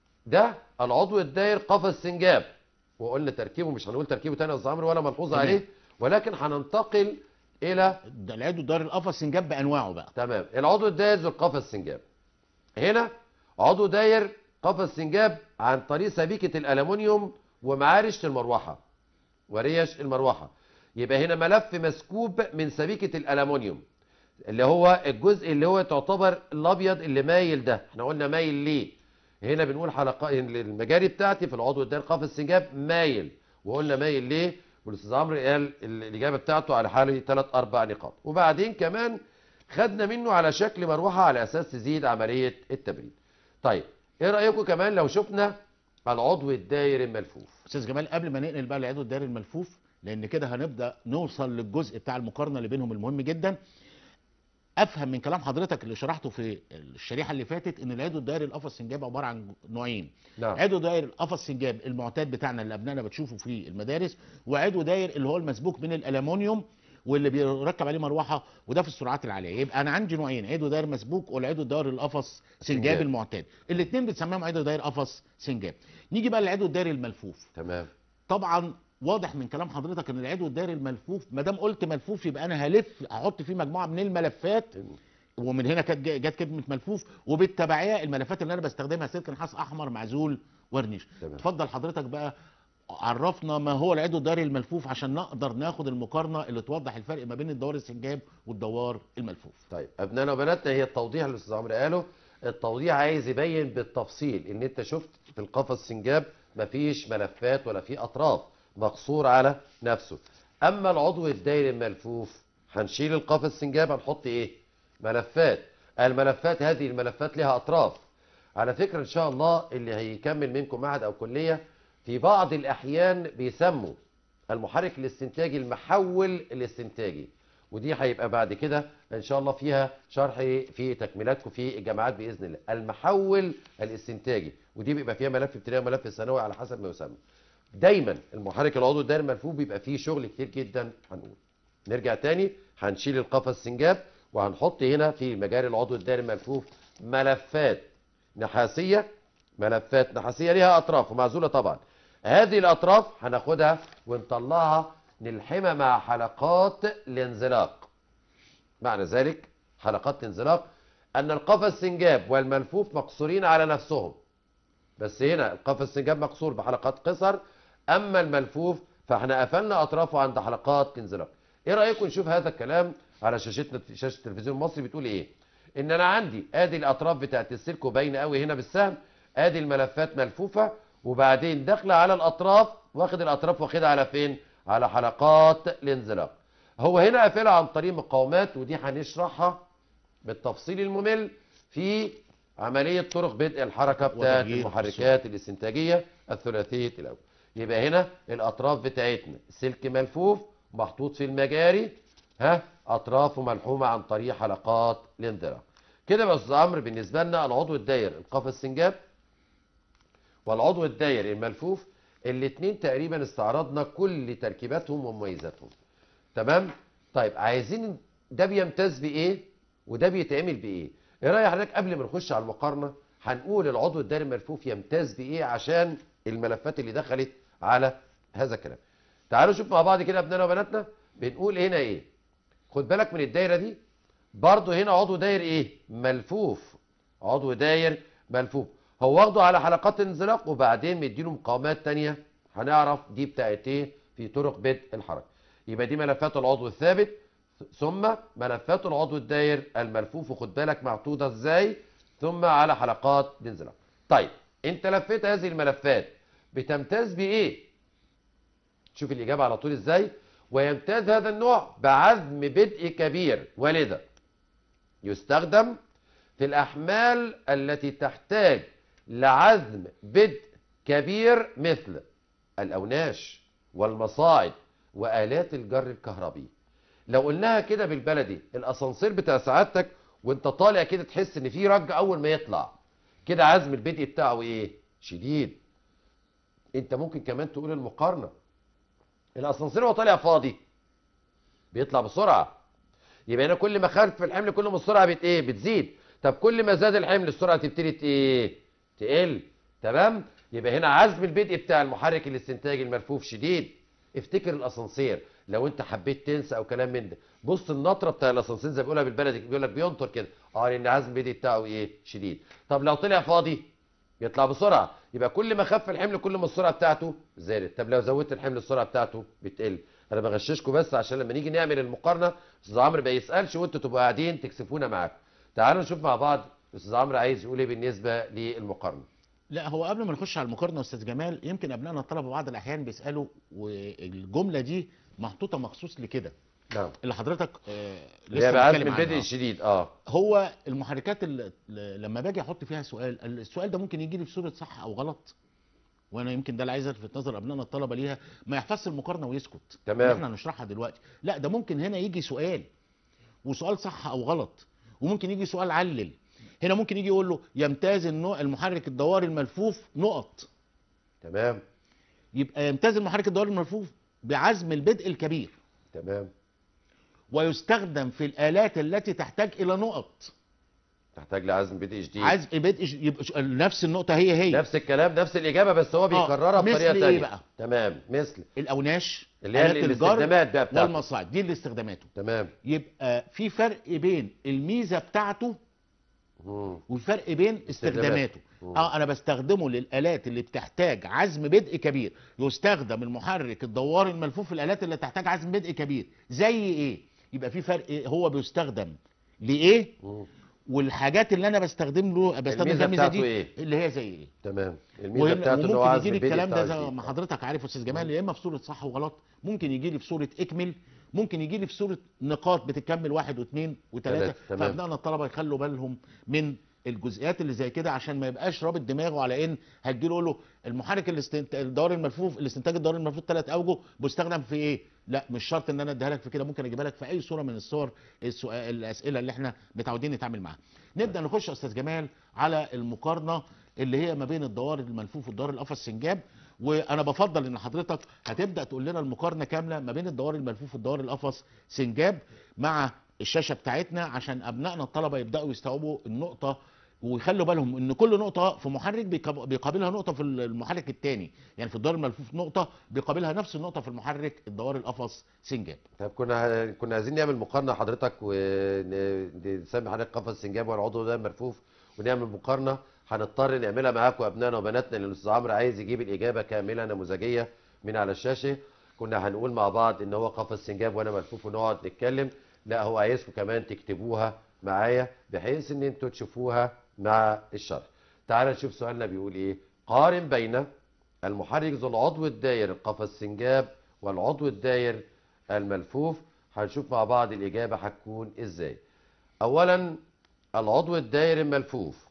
ده العضو الداير قفص سنجاب، وقلنا تركيبه، مش هنقول تركيبه تاني يا استاذ عمرو ولا ملحوظة عليه، ولكن هننتقل الى ده العضو الدائري القفص سنجاب بانواعه بقى. تمام. العضو الداير ذو القفص سنجاب. هنا عضو داير قفص سنجاب عن طريق سبيكة الألمنيوم ومعاه ريشة المروحة وريش المروحة. يبقى هنا ملف مسكوب من سبيكة الألمنيوم اللي هو الجزء اللي هو تعتبر الأبيض اللي مايل ده. احنا قلنا مايل ليه؟ هنا بنقول المجاري بتاعتي في العضو الداير قفص سنجاب مايل، وقلنا مايل ليه؟ والاستاذ عمرو قال الإجابة بتاعته على حوالي 3-4 نقاط. وبعدين كمان خدنا منه على شكل مروحة على أساس تزيد عملية التبريد. طيب ايه رأيكم كمان لو شفنا العضو الداير الملفوف؟ استاذ جمال قبل ما ننقل بقى للعضو الدائري الملفوف، لان كده هنبدا نوصل للجزء بتاع المقارنه اللي بينهم المهم جدا. افهم من كلام حضرتك اللي شرحته في الشريحه اللي فاتت ان العضو الدائري القفص سنجاب عباره عن نوعين. نعم. عضو داير القفص سنجاب المعتاد بتاعنا اللي ابنائنا بتشوفه في المدارس، وعضو داير اللي هو المسبوك من الالومنيوم واللي بيركب عليه مروحه، وده في السرعات العاليه. يبقى انا عندي نوعين، عضو داير مسبوك والعضو الدائري القفص سنجاب المعتاد. الاثنين بنسميهم عضو داير قفص سنجاب. نيجي بقى للعضو الدائري الملفوف. تمام. طبعا واضح من كلام حضرتك ان العضو الدائري الملفوف ما دام قلت ملفوف يبقى انا هلف احط فيه مجموعه من الملفات، ومن هنا كانت جت كلمه ملفوف، وبالتبعيه الملفات اللي انا بستخدمها سلك نحاس احمر معزول ورنيش. اتفضل حضرتك بقى عرفنا ما هو العضو الدائري الملفوف عشان نقدر ناخد المقارنه اللي توضح الفرق ما بين الدوار السنجاب والدوار الملفوف. طيب ابنائنا وبناتنا، هي التوضيح اللي الاستاذ عمرو قاله، التوضيح عايز يبين بالتفصيل ان انت شفت في القفص سنجاب مفيش ملفات ولا في اطراف، مقصور على نفسه. اما العضو الدائري الملفوف هنشيل القفص سنجاب، هنحط ايه؟ ملفات. الملفات هذه الملفات لها اطراف. على فكره ان شاء الله اللي هيكمل منكم معهد او كليه في بعض الاحيان بيسموا المحرك الاستنتاجي المحول الاستنتاجي، ودي هيبقى بعد كده ان شاء الله فيها شرح في تكميلاتكم في الجامعات باذن الله. المحول الاستنتاجي، ودي بيبقى فيها ملف ابتدائي وملف ثانوي على حسب ما يسمى. دايما المحرك العضوي الدائري الملفوف بيبقى فيه شغل كتير جدا. هنقول نرجع تاني، هنشيل القفص سنجاب وهنحط هنا في مجاري العضو الدائري الملفوف ملفات نحاسيه، ملفات نحاسيه ليها اطراف ومعزوله طبعا. هذه الاطراف هناخدها ونطلعها نلحمها مع حلقات الانزلاق. معنى ذلك حلقات الانزلاق ان القفص السنجاب والملفوف مقصورين على نفسهم، بس هنا القفص السنجاب مقصور بحلقات قصر، اما الملفوف فاحنا قفلنا اطرافه عند حلقات الانزلاق. ايه رايكم نشوف هذا الكلام على شاشتنا، شاشه التلفزيون المصري بتقول ايه؟ ان انا عندي ادي الاطراف بتاعت السلك وباينه قوي هنا بالسهم، ادي الملفات ملفوفه، وبعدين داخله على الاطراف، واخد الاطراف واخدها على فين؟ على حلقات الانزلاق. هو هنا قافلها عن طريق مقاومات، ودي هنشرحها بالتفصيل الممل في عمليه طرق بدء الحركه بتاعت المحركات الاستنتاجيه الثلاثيه الاول. يبقى هنا الاطراف بتاعتنا سلك ملفوف محطوط في المجاري، اطرافه ملحومه عن طريق حلقات الانزلاق. كده يا استاذ عمرو بالنسبه لنا العضو الداير القفص سنجاب والعضو الداير الملفوف الاثنين تقريبا استعرضنا كل تركيباتهم ومميزاتهم. تمام؟ طيب عايزين ده بيمتاز بايه وده بيتعمل بايه؟ ايه رايك حضرتك قبل ما نخش على المقارنه هنقول العضو الداير الملفوف يمتاز بايه عشان الملفات اللي دخلت على هذا الكلام. تعالوا نشوف مع بعض كده ابنائنا وبناتنا. بنقول هنا ايه؟ خد بالك من الدايره دي، برضو هنا عضو داير ايه؟ ملفوف. عضو داير ملفوف، هو واخده على حلقات الانزلاق وبعدين مديله مقاومات تانية هنعرف دي بتاعت ايه في طرق بدء الحركه. يبقى دي ملفات العضو الثابت ثم ملفات العضو الداير الملفوف، وخد بالك معطوده ازاي، ثم على حلقات الانزلاق. طيب انت لفيت هذه الملفات بتمتاز بايه؟ شوف الاجابه على طول ازاي. ويمتاز هذا النوع بعزم بدء كبير، ولذا يستخدم في الأحمال التي تحتاج لعزم بدء كبير مثل الأوناش والمصاعد وآلات الجر الكهربي. لو قلناها كده بالبلدي، الأسانسير بتاع سعادتك وانت طالع كده تحس ان في رج اول ما يطلع كده، عزم البدء بتاعه ايه؟ شديد. انت ممكن كمان تقول المقارنة، الأسانسير وهو طالع فاضي بيطلع بسرعة، يبقى هنا كل ما خفف الحمل كل ما السرعة بتزيد. طب كل ما زاد الحمل السرعه تبتدي تقل. تمام؟ يبقى هنا عزم البدء بتاع المحرك الاستنتاجي الملفوف شديد. افتكر الاسانسير لو انت حبيت تنسى او كلام من ده. بص النطره بتاع الاسانسير زي ما بيقولها بالبلدي، بيقول لك بينطر كده، لان عزم البدء بتاعه ايه؟ شديد. طب لو طلع فاضي يطلع بسرعه، يبقى كل ما خف الحمل كل ما السرعه بتاعته زادت. طب لو زودت الحمل السرعه بتاعته بتقل. انا بغششكم بس عشان لما نيجي نعمل المقارنه استاذ عمرو ما يسالش وانتوا تبقوا قاعدين تكسفونا معاكم. تعالوا نشوف مع بعض استاذ عمرو عايز يقول ايه بالنسبه للمقارنه. لا، هو قبل ما نخش على المقارنه يا استاذ جمال، يمكن ابنائنا الطلبه بعض الاحيان بيسالوا، والجمله دي محطوطه مخصوص لكده، نعم. اللي حضرتك اللي هي لسه بعزم بتتكلم البدء عنها. الشديد. هو المحركات اللي لما باجي احط فيها سؤال، السؤال ده ممكن يجي لي في صوره صح او غلط، وانا يمكن ده اللي عايز الفت نظر ابنائنا الطلبه ليها، ما يحفظش المقارنه ويسكت اللي تمام. احنا هنشرحها دلوقتي. لا، ده ممكن هنا يجي سؤال وسؤال صح او غلط، وممكن يجي سؤال علل. هنا ممكن يجي يقول له يمتاز المحرك الدواري الملفوف نقط. تمام. يبقى يمتاز المحرك الدواري الملفوف بعزم البدء الكبير، تمام. ويستخدم في الآلات التي تحتاج إلى نقط. تحتاج لعزم بدء جديد. عزم بدء يبقى نفس النقطة هي نفس الكلام نفس الإجابة، بس هو بيكررها بطريقة مثل تانية. إيه بقى؟ تمام. مثل الأوناش، اللي هي آلات الجر الاستخدامات بقى بتاعته والمصاعد، دي اللي استخداماته. تمام. يبقى في فرق بين الميزة بتاعته مم. والفرق بين استخداماته. انا بستخدمه للالات اللي بتحتاج عزم بدء كبير. يستخدم المحرك الدواري الملفوف في الالات اللي تحتاج عزم بدء كبير. زي ايه؟ يبقى في فرق إيه؟ هو بيستخدم لايه؟ والحاجات اللي انا بستخدم الميزة الميزه بتاعته دي إيه؟ اللي هي زي ايه؟ تمام. الميزة بتاعته إن هو وممكن عزم يجي لي البدء الكلام ده بتاعه زي جديد. ما حضرتك عارف يا استاذ جمال، يا اما في صوره صح وغلط، ممكن يجي لي في صوره اكمل، ممكن يجي لي في صوره نقاط بتكمل 1 و2 و3. تمام. فابنائنا الطلبه يخلوا بالهم من الجزئيات اللي زي كده، عشان ما يبقاش رابط دماغه على ان هتجي له يقول له المحرك الدوري الملفوف، الاستنتاج الدوري الملفوف 3 اوجه بيستخدم في ايه؟ لا، مش شرط ان انا اديها لك في كده، ممكن اجيبها لك في اي صوره من الصور الاسئله اللي احنا متعودين نتعامل معاها. نبدا نخش يا استاذ جمال على المقارنه اللي هي ما بين الدوار الملفوف والدوار القفص سنجاب. وانا بفضل ان حضرتك هتبدا تقول لنا المقارنه كامله ما بين الدوار الملفوف والدوار القفص سنجاب مع الشاشه بتاعتنا، عشان ابنائنا الطلبه يبداوا يستوعبوا النقطه، ويخلوا بالهم ان كل نقطه في محرك بيقابلها نقطه في المحرك الثاني. يعني في الدوار الملفوف نقطه بيقابلها نفس النقطه في المحرك الدوار القفص سنجاب. طب كنا عايزين نعمل مقارنة حضرتك، ونسمي حضرتك قفص سنجاب والعضو ده مرفوف، ونعمل مقارنة هنضطر نعملها معاكم ابنائنا وبناتنا، لان الاستاذ عمرو عايز يجيب الاجابه كامله نموذجيه من على الشاشه. كنا هنقول مع بعض ان هو قفص سنجاب وانا ملفوف ونقعد نتكلم، لا هو عايزكم كمان تكتبوها معايا بحيث ان انتوا تشوفوها مع الشرح. تعال نشوف سؤالنا بيقول ايه. قارن بين المحرك ذو العضو الداير القفص سنجاب والعضو الداير الملفوف. هنشوف مع بعض الاجابه هتكون ازاي. اولا العضو الداير الملفوف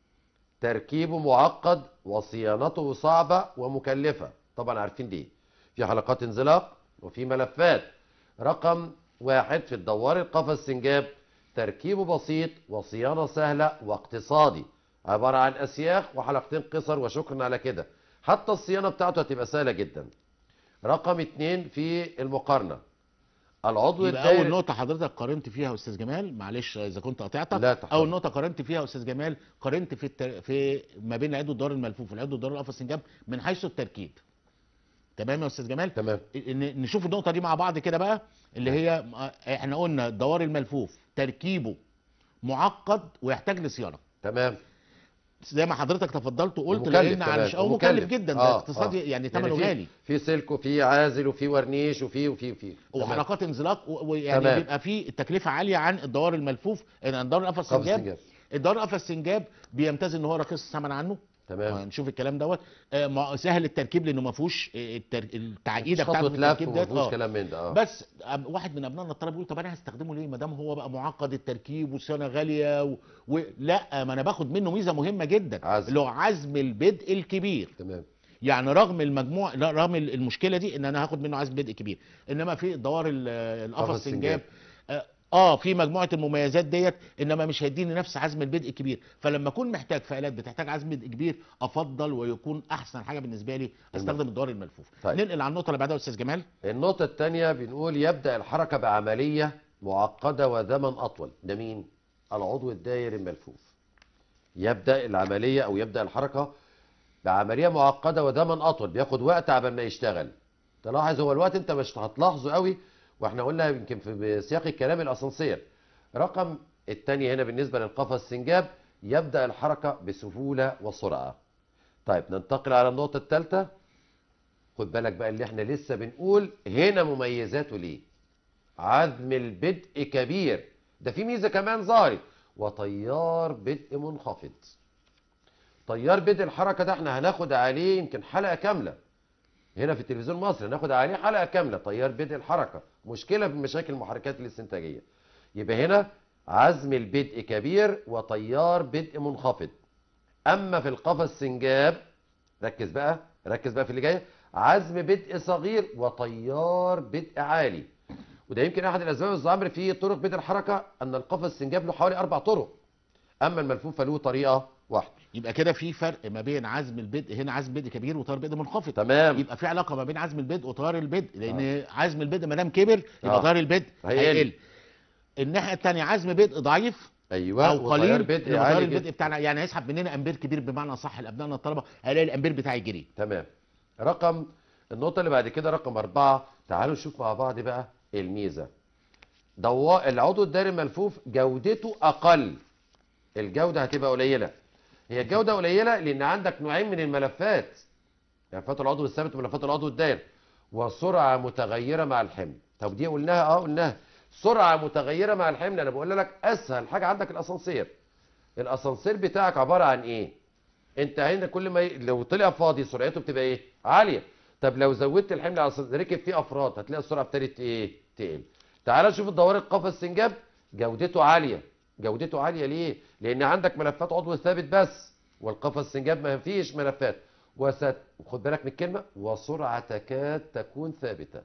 تركيبه معقد وصيانته صعبة ومكلفة. طبعا عارفين دي في حلقات انزلاق وفي ملفات. رقم 1 في الدوار القفص سنجاب تركيبه بسيط وصيانة سهلة واقتصادي، عبارة عن أسياخ وحلقتين قصر وشكرا على كده، حتى الصيانة بتاعته هتبقى سهلة جدا. رقم 2 في المقارنة العضو يبقى اول الداير. نقطه حضرتك قارنت فيها يا استاذ جمال، معلش اذا كنت قاطعتك، لا تحرم. اول نقطه قارنت فيها يا استاذ جمال، قارنت في ما بين العضو الدوار الملفوف والعضو الدوار القفص سنجاب من حيث التركيب. تمام يا استاذ جمال؟ تمام. نشوف النقطه دي مع بعض كده بقى، اللي هي احنا قلنا الدوار الملفوف تركيبه معقد ويحتاج لصيانه. تمام. زي ما حضرتك تفضلت وقلت، ومكلف لان كمان. او مكلف جدا، ده اقتصادي يعني يعني ثمنه غالي، في سلك وفي عازل وفي ورنيش وفي وحلقات انزلاق، ويعني تمام. بيبقى في التكلفه عاليه عن الدوار الملفوف. يعني الدوار القفص سنجاب، الدوار القفص سنجاب بيمتاز ان هو رخيص الثمن عنه. تمام. هنشوف الكلام دوت. سهل التركيب لانه ما فيهوش التعقيده خطوة بتاعته في التركيب لف ومفيهوش ده. كلام من ده. بس واحد من ابنائنا الطلبه بيقول طب انا هستخدمه ليه ما دام هو بقى معقد التركيب وصيانه غاليه لا، ما انا باخد منه ميزه مهمه جدا اللي هو عزم البدء الكبير. تمام. يعني رغم المجموع، لا رغم المشكله دي ان انا هاخد منه عزم بدء كبير، انما في الدوار القفص سنجاب في مجموعه المميزات ديت، انما مش هيديني نفس عزم البدء الكبير. فلما اكون محتاج في الات بتحتاج عزم بدء كبير، افضل ويكون احسن حاجه بالنسبه لي استخدم الدوار الملفوف. طيب. ننقل على النقطه اللي بعدها يا استاذ جمال. النقطه الثانيه بنقول يبدا الحركه بعمليه معقده وزمن اطول. ده مين؟ العضو الداير الملفوف. يبدا العمليه او يبدا الحركه بعمليه معقده وزمن اطول، بياخد وقت عبال ما يشتغل. تلاحظ هو الوقت انت مش هتلاحظه قوي، واحنا قلنا يمكن في سياق الكلام الاسانسير. رقم الثاني هنا بالنسبه للقفص السنجاب يبدا الحركه بسهوله وسرعه. طيب ننتقل على النقطه الثالثه. خد بالك بقى اللي احنا لسه بنقول هنا مميزاته ليه. عزم البدء كبير، ده في ميزه كمان ظهرت، وتيار بدء منخفض. تيار بدء الحركه ده احنا هناخد عليه يمكن حلقه كامله هنا في التلفزيون المصري، هناخد عليه حلقه كامله. تيار بدء الحركه مشكله من مشاكل المحركات الاستنتاجيه. يبقى هنا عزم البدء كبير وتيار بدء منخفض. اما في القفص السنجاب ركز بقى في اللي جاي، عزم بدء صغير وتيار بدء عالي. وده يمكن احد الاسباب الظاهره في طرق بدء الحركه ان القفص السنجاب له حوالي 4 طرق، اما الملفوف فله طريقه واحده. يبقى كده في فرق ما بين عزم البدء، هنا عزم بدء كبير وتيار بدء منخفض. تمام. يبقى في علاقه ما بين عزم البدء وتيار البدء، لان عزم البدء ما دام كبر يبقى آه. تيار البدء هيقل. هيقل. الناحيه الثانيه عزم بدء ضعيف ايوه او قليل، وتيار بدء تيار عالي البدء جدا. بتاعنا يعني هيسحب مننا امبير كبير، بمعنى صح لابنائنا الطلبه هيلاقي الامبير بتاعي جري. تمام. النقطه اللي بعد كده رقم 4، تعالوا نشوف مع بعض بقى الميزه. العضو الدائري الملفوف جودته اقل، الجوده هتبقى قليله. هي الجوده قليله لان عندك نوعين من الملفات، ملفات العضو الثابت وملفات العضو الدائري، وسرعه متغيره مع الحمل. طب دي قلناها، قلناها سرعه متغيره مع الحمل. انا بقول لك اسهل حاجه عندك الاسانسير. الاسانسير بتاعك عباره عن ايه؟ انت هنا كل ما لو طلع فاضي سرعته بتبقى ايه؟ عاليه. طب لو زودت الحمل على ركب فيه افراد هتلاقي السرعه ابتدت ايه؟ تقل. تعال نشوف الدوار القفص السنجاب جودته عاليه. جودته عاليه ليه؟ لان عندك ملفات عضو ثابت بس، والقفص السنجاب ما فيش ملفات. خد بالك من الكلمه، وسرعه تكاد تكون ثابته.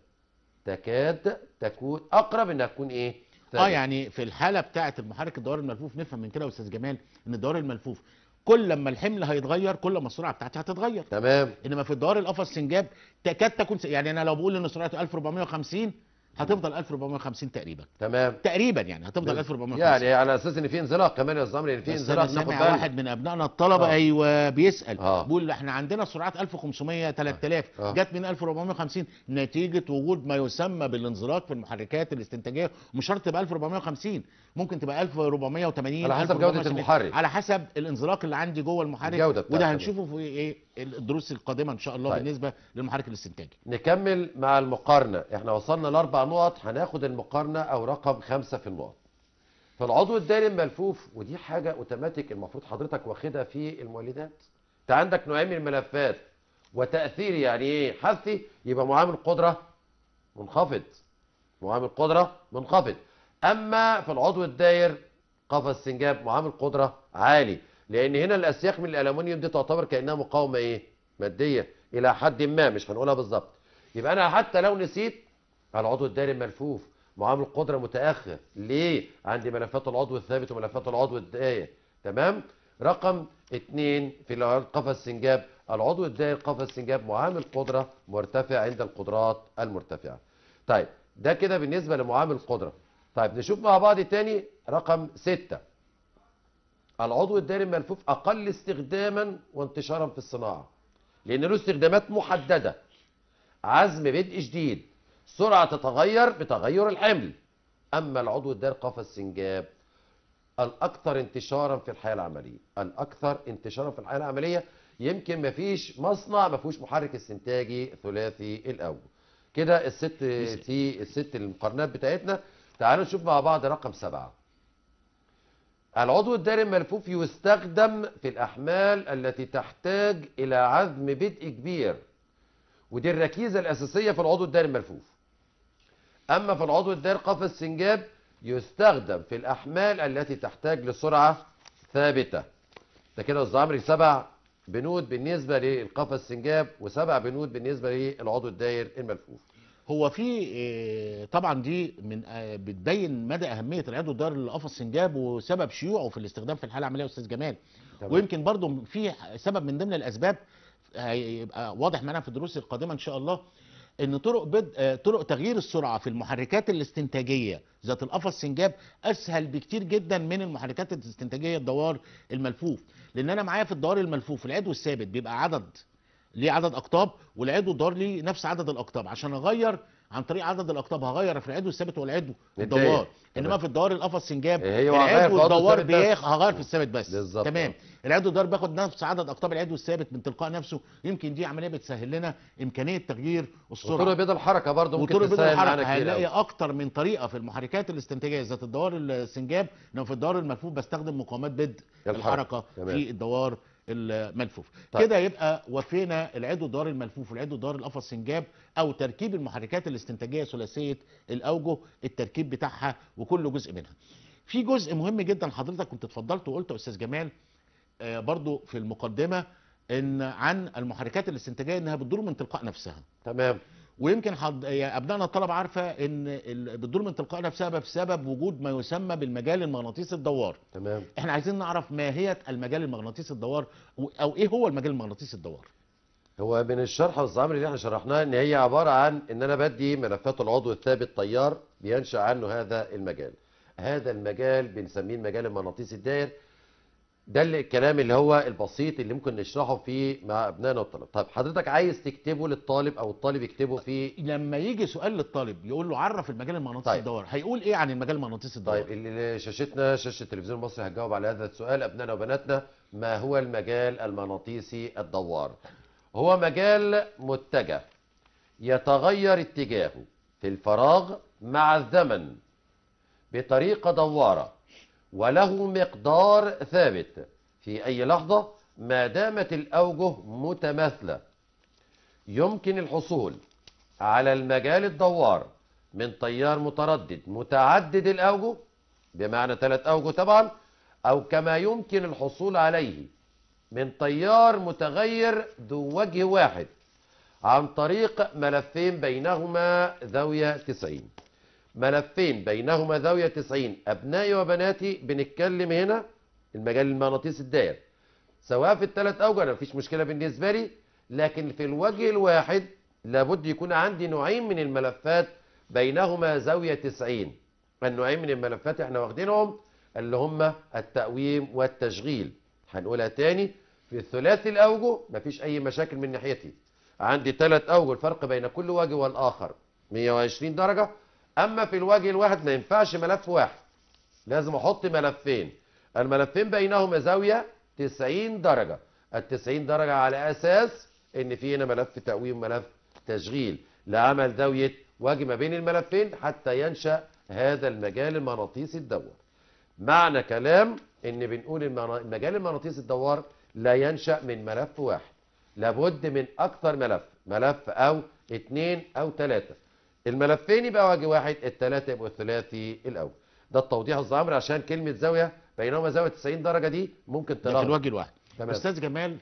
تكاد تكون اقرب انها تكون ايه؟ ثابته. يعني في الحاله بتاعه المحرك الدوار الملفوف نفهم من كده يا استاذ جمال ان الدوار الملفوف كل لما الحمل هيتغير كل ما السرعه بتاعتها هتتغير. تمام. انما في الدوار القفص سنجاب تكاد تكون يعني انا لو بقول ان سرعته 1450 هتفضل 1450 تقريبا. تمام. تقريبا يعني هتفضل 1450. يعني على اساس ان في انزلاق كمان يا زمر، ان في انزلاق. بس انا سامع واحد من ابنائنا الطلبه ايوه بيسال بيقول احنا عندنا سرعات 1500 3000 جت من 1450 نتيجه وجود ما يسمى بالانزلاق في المحركات الاستنتاجيه، ومش شرط تبقى 1450، ممكن تبقى 1480 على حسب جوده المحرك، على حسب الانزلاق اللي عندي جوه المحرك، وده هنشوفه في ايه الدروس القادمه ان شاء الله. طيب. بالنسبه للمحرك الاستنتاجي نكمل مع المقارنه. احنا وصلنا ل4 نقط، هناخد المقارنه او رقم 5 في النقط. فالعضو الدائري الملفوف، ودي حاجه اوتوماتيك المفروض حضرتك واخدها في المولدات. انت عندك نوعين من الملفات، وتاثير يعني ايه؟ حثي، يبقى معامل قدره منخفض. معامل قدره منخفض. اما في العضو الدائر قفص سنجاب معامل قدره عالي، لان هنا الاسياخ من الالومنيوم دي تعتبر كانها مقاومه ايه؟ ماديه الى حد ما، مش هنقولها بالظبط. يبقى انا حتى لو نسيت العضو الدائري الملفوف معامل قدره متاخر. ليه؟ عندي ملفات العضو الثابت وملفات العضو الدائري. تمام. رقم 2 في القفص السنجاب العضو الدائري قفص السنجاب معامل قدره مرتفع عند القدرات المرتفعه. طيب ده كده بالنسبه لمعامل قدره. طيب نشوف مع بعض تاني رقم 6. العضو الدائري الملفوف اقل استخداما وانتشارا في الصناعه، لان له استخدامات محدده. عزم بدء شديد، سرعه تتغير بتغير الحمل. اما العضو الدائري قفص السنجاب الاكثر انتشارا في الحياه العمليه. الاكثر انتشارا في الحياه العمليه، يمكن ما فيش مصنع ما فيهوش محرك استنتاجي ثلاثي الاوجه. كده الست المقارنات بتاعتنا. تعالوا نشوف مع بعض رقم 7. العضو الدائري الملفوف يستخدم في الأحمال التي تحتاج إلى عزم بدء كبير، ودي الركيزة الأساسية في العضو الدائري الملفوف. أما في العضو الدائري قفص سنجاب يستخدم في الأحمال التي تحتاج لسرعة ثابتة. ده كده الزعمري 7 بنود بالنسبة للقفص سنجاب و7 بنود بالنسبة للعضو الدائري الملفوف. هو في طبعا دي من بتبين مدى اهميه العضو الدائري للقفص سنجاب وسبب شيوعه في الاستخدام في الحاله العمليه يا استاذ جمال. طبعا. ويمكن برضو في سبب من ضمن الاسباب هيبقى واضح معانا في الدروس القادمه ان شاء الله، ان طرق تغيير السرعه في المحركات الاستنتاجيه ذات القفص سنجاب اسهل بكتير جدا من المحركات الاستنتاجيه الدوار الملفوف. لان انا معايا في الدوار الملفوف العضو الثابت بيبقى عدد ليه عدد اقطاب، والعضو الدوار ليه نفس عدد الاقطاب. عشان اغير عن طريق عدد الاقطاب هغير في العضو الثابت والعضو الدوار. انما في الدوار القفص سنجاب هو هغير في العضو عضو الدوار ثابت بس. هغير في الثابت بس. بالظبط. تمام. العضو الدوار بياخد نفس عدد اقطاب العضو الثابت من تلقاء نفسه. يمكن دي عمليه بتسهل لنا امكانيه تغيير السرعه. وطرق بيض الحركه برضه ممكن وطرق بيض تسهل الحركه معانا كتير هنلاقي قوي. اكتر من طريقه في المحركات الاستنتاجيه ذات الدوار السنجاب. انما في الدوار الملفوف بستخدم مقاومات بدء الحركه في الدوار الملفوف. طيب. كده يبقى وفينا العضو الدوار الملفوف والعضو الدوار القفص سنجاب، او تركيب المحركات الاستنتاجيه ثلاثيه الاوجه، التركيب بتاعها وكل جزء منها. في جزء مهم جدا حضرتك كنت اتفضلت وقلت يا استاذ جمال برضو في المقدمه ان عن المحركات الاستنتاجيه انها بتدور من تلقاء نفسها. تمام. ويمكن يعني ابنائنا الطلبه عارفه ان بتدور من تلقاء نفسها بسبب وجود ما يسمى بالمجال المغناطيسي الدوار. تمام. احنا عايزين نعرف ماهيه المجال المغناطيسي الدوار، او ايه هو المجال المغناطيسي الدوار. هو من الشرح والزمر اللي احنا شرحناه ان هي عباره عن ان انا بدي ملفات العضو الثابت تيار بينشا عنه هذا المجال. هذا المجال بنسميه المجال المغناطيسي الدائر. ده الكلام اللي هو البسيط اللي ممكن نشرحه فيه مع ابنائنا والطلبه. طيب حضرتك عايز تكتبه للطالب او الطالب يكتبه في لما يجي سؤال للطالب يقول له عرف المجال المغناطيسي طيب. الدوار، هيقول ايه عن المجال المغناطيسي الدوار؟ طيب اللي شاشتنا شاشه التلفزيون المصري هتجاوب على هذا السؤال. ابنائنا وبناتنا، ما هو المجال المغناطيسي الدوار؟ هو مجال متجه يتغير اتجاهه في الفراغ مع الزمن بطريقة دوارة، وله مقدار ثابت في أي لحظة ما دامت الأوجه متماثلة. يمكن الحصول على المجال الدوار من تيار متردد متعدد الأوجه، بمعنى 3 أوجه طبعا، أو كما يمكن الحصول عليه من تيار متغير ذو وجه واحد عن طريق ملفين بينهما زاوية 90. ملفين بينهما زاوية 90 أبنائي وبناتي، بنتكلم هنا المجال المغناطيسي الدائر سواء في ال3 أوجه، أنا مفيش مشكلة بالنسبة لي، لكن في الوجه الواحد لابد يكون عندي نوعين من الملفات بينهما زاوية 90. النوعين من الملفات احنا واخدينهم اللي هم التقويم والتشغيل. هنقولها تاني، في الثلاثي الأوجه مفيش أي مشاكل من ناحيتي، عندي 3 أوجه، الفرق بين كل وجه والآخر 120 درجة. أما في الوجه الواحد ما ينفعش ملف واحد، لازم أحط ملفين، الملفين بينهما زاوية 90 درجة. ال90 درجة على أساس إن في هنا ملف تقويم وملف تشغيل لعمل زاوية وجه ما بين الملفين حتى ينشأ هذا المجال المغناطيسي الدوار. معنى كلام إن بنقول المجال المغناطيسي الدوار لا ينشأ من ملف واحد، لابد من أكثر ملف أو 2 أو 3. الملفين يبقى وجه واحد، ال3 يبقوا الثلاثي الأول. ده التوضيح الظاهر عشان كلمة زاوية بينهما زاوية 90 درجة دي ممكن ده في تلخبط. الوجه الواحد. تمام. استاذ جمال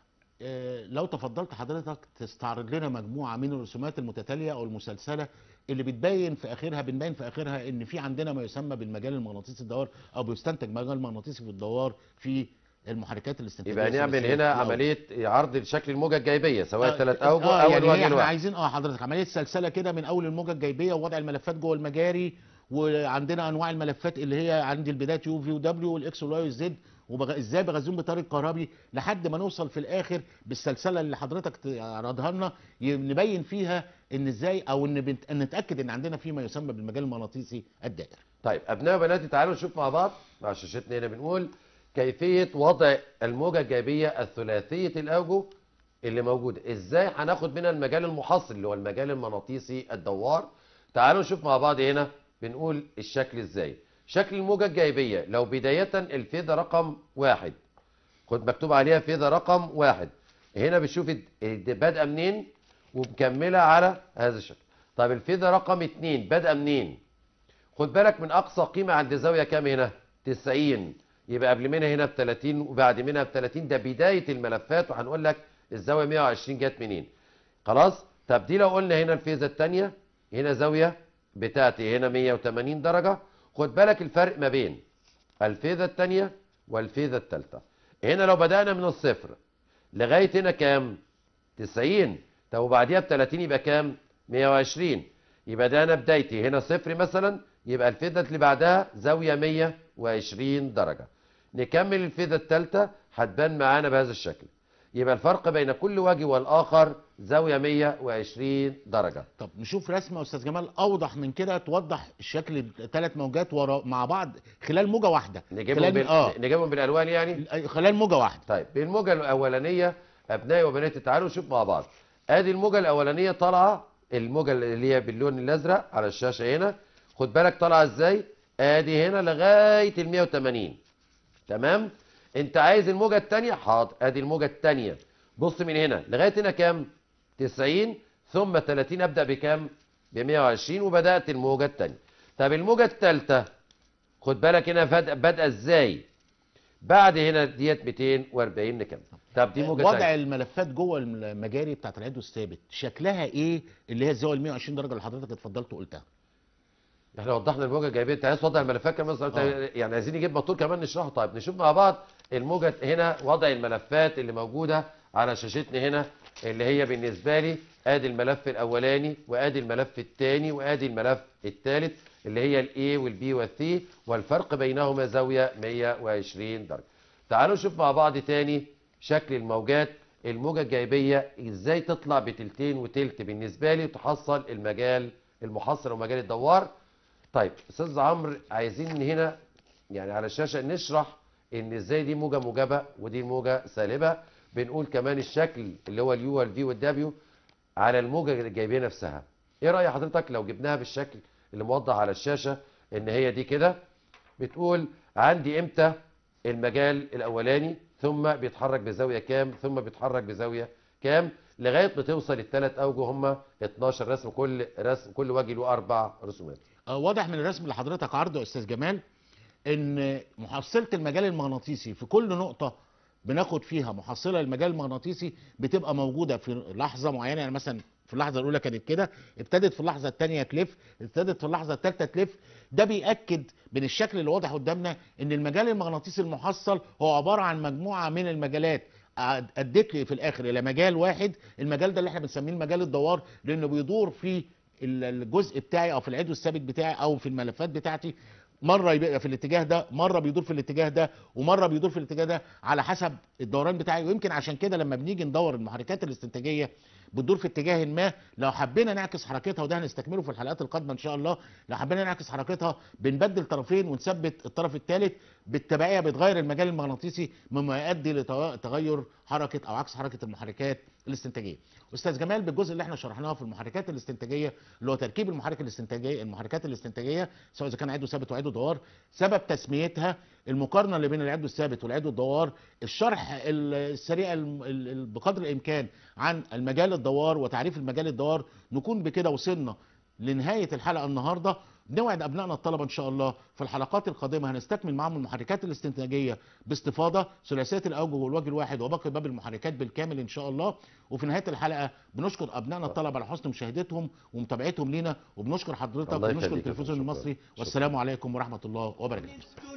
لو تفضلت حضرتك تستعرض لنا مجموعه من الرسومات المتتاليه او المسلسله اللي بنبين في اخرها ان في عندنا ما يسمى بالمجال المغناطيسي الدوار، او بيستنتج مجال مغناطيسي في الدوار في المحركات الاستنتاجيه. يبقى نعمل هنا عمليه عرض لشكل الموجه الجايبيه سواء 3 اوجه او يعني الوجه احنا الواحد. عايزين حضرتك عمليه سلسله كده من اول الموجه الجايبيه ووضع الملفات جوه المجاري، وعندنا انواع الملفات اللي هي عندي البدايه يو في ودبليو والاكس والواي والزد، وازاي بغذيهم بطريق كهربي لحد ما نوصل في الاخر بالسلسله اللي حضرتك تعرضها لنا نبين فيها ان ازاي او ان نتاكد ان عندنا في ما يسمى بالمجال المغناطيسي الدائر. طيب ابناء وبناتي تعالوا نشوف مع بعض مع شاشتنا هنا بنقول كيفيه وضع الموجه الجايبيه الثلاثيه الاوجه اللي موجوده، ازاي هناخد منها المجال المحصل اللي هو المجال المغناطيسي الدوار. تعالوا نشوف مع بعض هنا بنقول الشكل ازاي. شكل الموجة الجايبية لو بداية الفيزا رقم 1، خد مكتوب عليها فيزا رقم 1، هنا بتشوف بادئة منين ومكملة على هذا الشكل. طيب الفيزا رقم 2 بادئة منين؟ خد بالك من أقصى قيمة عند زاوية كام هنا؟ 90، يبقى قبل منها هنا ب30 وبعد منها ب30، ده بداية الملفات، وهنقول لك الزاوية 120 جت منين. خلاص؟ طب دي لو قلنا هنا الفيزا الثانية، هنا زاوية بتاعتي هنا 180 درجة. خد بالك الفرق ما بين الفيزا الثانية والفيزا الثالثة. هنا لو بدأنا من الصفر لغاية هنا كام؟ 90. طب وبعديها ب30 يبقى كام؟ 120. يبقى ده أنا بدايتي هنا صفر مثلا، يبقى الفيزا اللي بعدها زاوية 120 درجة. نكمل الفيزا الثالثة هتبان معانا بهذا الشكل. يبقى الفرق بين كل وجه والاخر زاويه 120 درجه. طب نشوف رسمه يا استاذ جمال اوضح من كده توضح شكل الثلاث موجات ورا مع بعض خلال موجه واحده. نجيبهم بالالوان يعني خلال موجه واحده. طيب بالموجه الاولانيه ابنائي وبناتي تعالوا نشوف مع بعض. ادي الموجه الاولانيه طالعه، الموجه اللي هي باللون الازرق على الشاشه هنا، خد بالك طالعه ازاي؟ ادي هنا لغايه ال 180. تمام؟ انت عايز الموجه الثانيه؟ حاضر، ادي الموجه الثانيه. بص من هنا لغايه هنا كام؟ 90 ثم 30 ابدا بكام؟ ب 120 وبدات الموجه الثانيه. طب الموجه الثالثه خد بالك هنا بادئه ازاي؟ بعد هنا ديت 240 نكمل. طب دي موجه وضع تانية. الملفات جوه المجاري بتاعت العدو الثابت شكلها ايه اللي هي الزاويه ال 120 درجه اللي حضرتك اتفضلت وقلتها؟ احنا وضحنا الموجه الجايبيه، انت عايز توضح الملفات كمان يعني عايزين نجيب موتور كمان نشرحه. طيب نشوف مع بعض الموجه هنا، وضع الملفات اللي موجوده على شاشتنا هنا، اللي هي بالنسبه لي ادي الملف الاولاني وادي الملف الثاني وادي الملف الثالث اللي هي الاي والبي والسي، والفرق بينهما زاويه 120 درجه. تعالوا نشوف مع بعض تاني شكل الموجات. الموجه الجايبيه ازاي تطلع بتلتين وتلت بالنسبه لي وتحصل المجال المحصل ومجال الدوار. طيب استاذ عمرو عايزين هنا يعني على الشاشه نشرح ان ازاي دي موجه موجبه ودي موجه سالبه. بنقول كمان الشكل اللي هو اليو والفي والدبليو على الموجه الجايبيه نفسها. ايه راي حضرتك لو جبناها بالشكل اللي موضح على الشاشه ان هي دي كده؟ بتقول عندي امتى المجال الاولاني ثم بيتحرك بزاويه كام ثم بيتحرك بزاويه كام لغايه ما توصل الثلاث اوجه هم 12 رسم، كل وجه له 4 رسومات. واضح من الرسم اللي حضرتك عرضه يا استاذ جمال ان محصله المجال المغناطيسي في كل نقطه بناخد فيها محصله المجال المغناطيسي بتبقى موجوده في لحظه معينه. يعني مثلا في اللحظه الاولى كانت كده، ابتدت في اللحظه الثانيه تلف، ابتدت في اللحظه الثالثه تلف. ده بيأكد من الشكل اللي واضح قدامنا ان المجال المغناطيسي المحصل هو عباره عن مجموعه من المجالات ادت لي في الاخر الى مجال واحد. المجال ده اللي احنا بنسميه المجال الدوار، لانه بيدور في الجزء بتاعي او في العدو الثابت بتاعي او في الملفات بتاعتي. مره يبقى في الاتجاه ده، مره بيدور في الاتجاه ده، ومره بيدور في الاتجاه ده على حسب الدوران بتاعي. ويمكن عشان كده لما بنيجي ندور المحركات الاستنتاجيه بتدور في اتجاه ما، لو حبينا نعكس حركتها وده هنستكمله في الحلقات القادمه ان شاء الله، لو حبينا نعكس حركتها بنبدل طرفين ونثبت الطرف الثالث، بالتبعيه بيتغير المجال المغناطيسي مما يؤدي لتغير حركه او عكس حركه المحركات الاستنتاجيه. استاذ جمال بالجزء اللي احنا شرحناه في المحركات الاستنتاجيه اللي هو تركيب المحركات الاستنتاجيه سواء اذا كان عدو ثابت وعدو دوار، سبب تسميتها المقارنه اللي بين العدو الثابت والعدو الدوار، الشرح السريع بقدر الامكان عن المجال الدوار وتعريف المجال الدوار. نكون بكده وصلنا لنهايه الحلقه النهارده. بنوعد ابنائنا الطلبه ان شاء الله في الحلقات القادمه هنستكمل معاهم المحركات الاستنتاجيه باستفاضه، ثلاثيه الاوجه والوجه الواحد وباقي باب المحركات بالكامل ان شاء الله. وفي نهايه الحلقه بنشكر ابنائنا الطلبه على حسن مشاهدتهم ومتابعتهم لينا، وبنشكر حضرتك وبنشكر التلفزيون المصري. والسلام عليكم ورحمه الله وبركاته.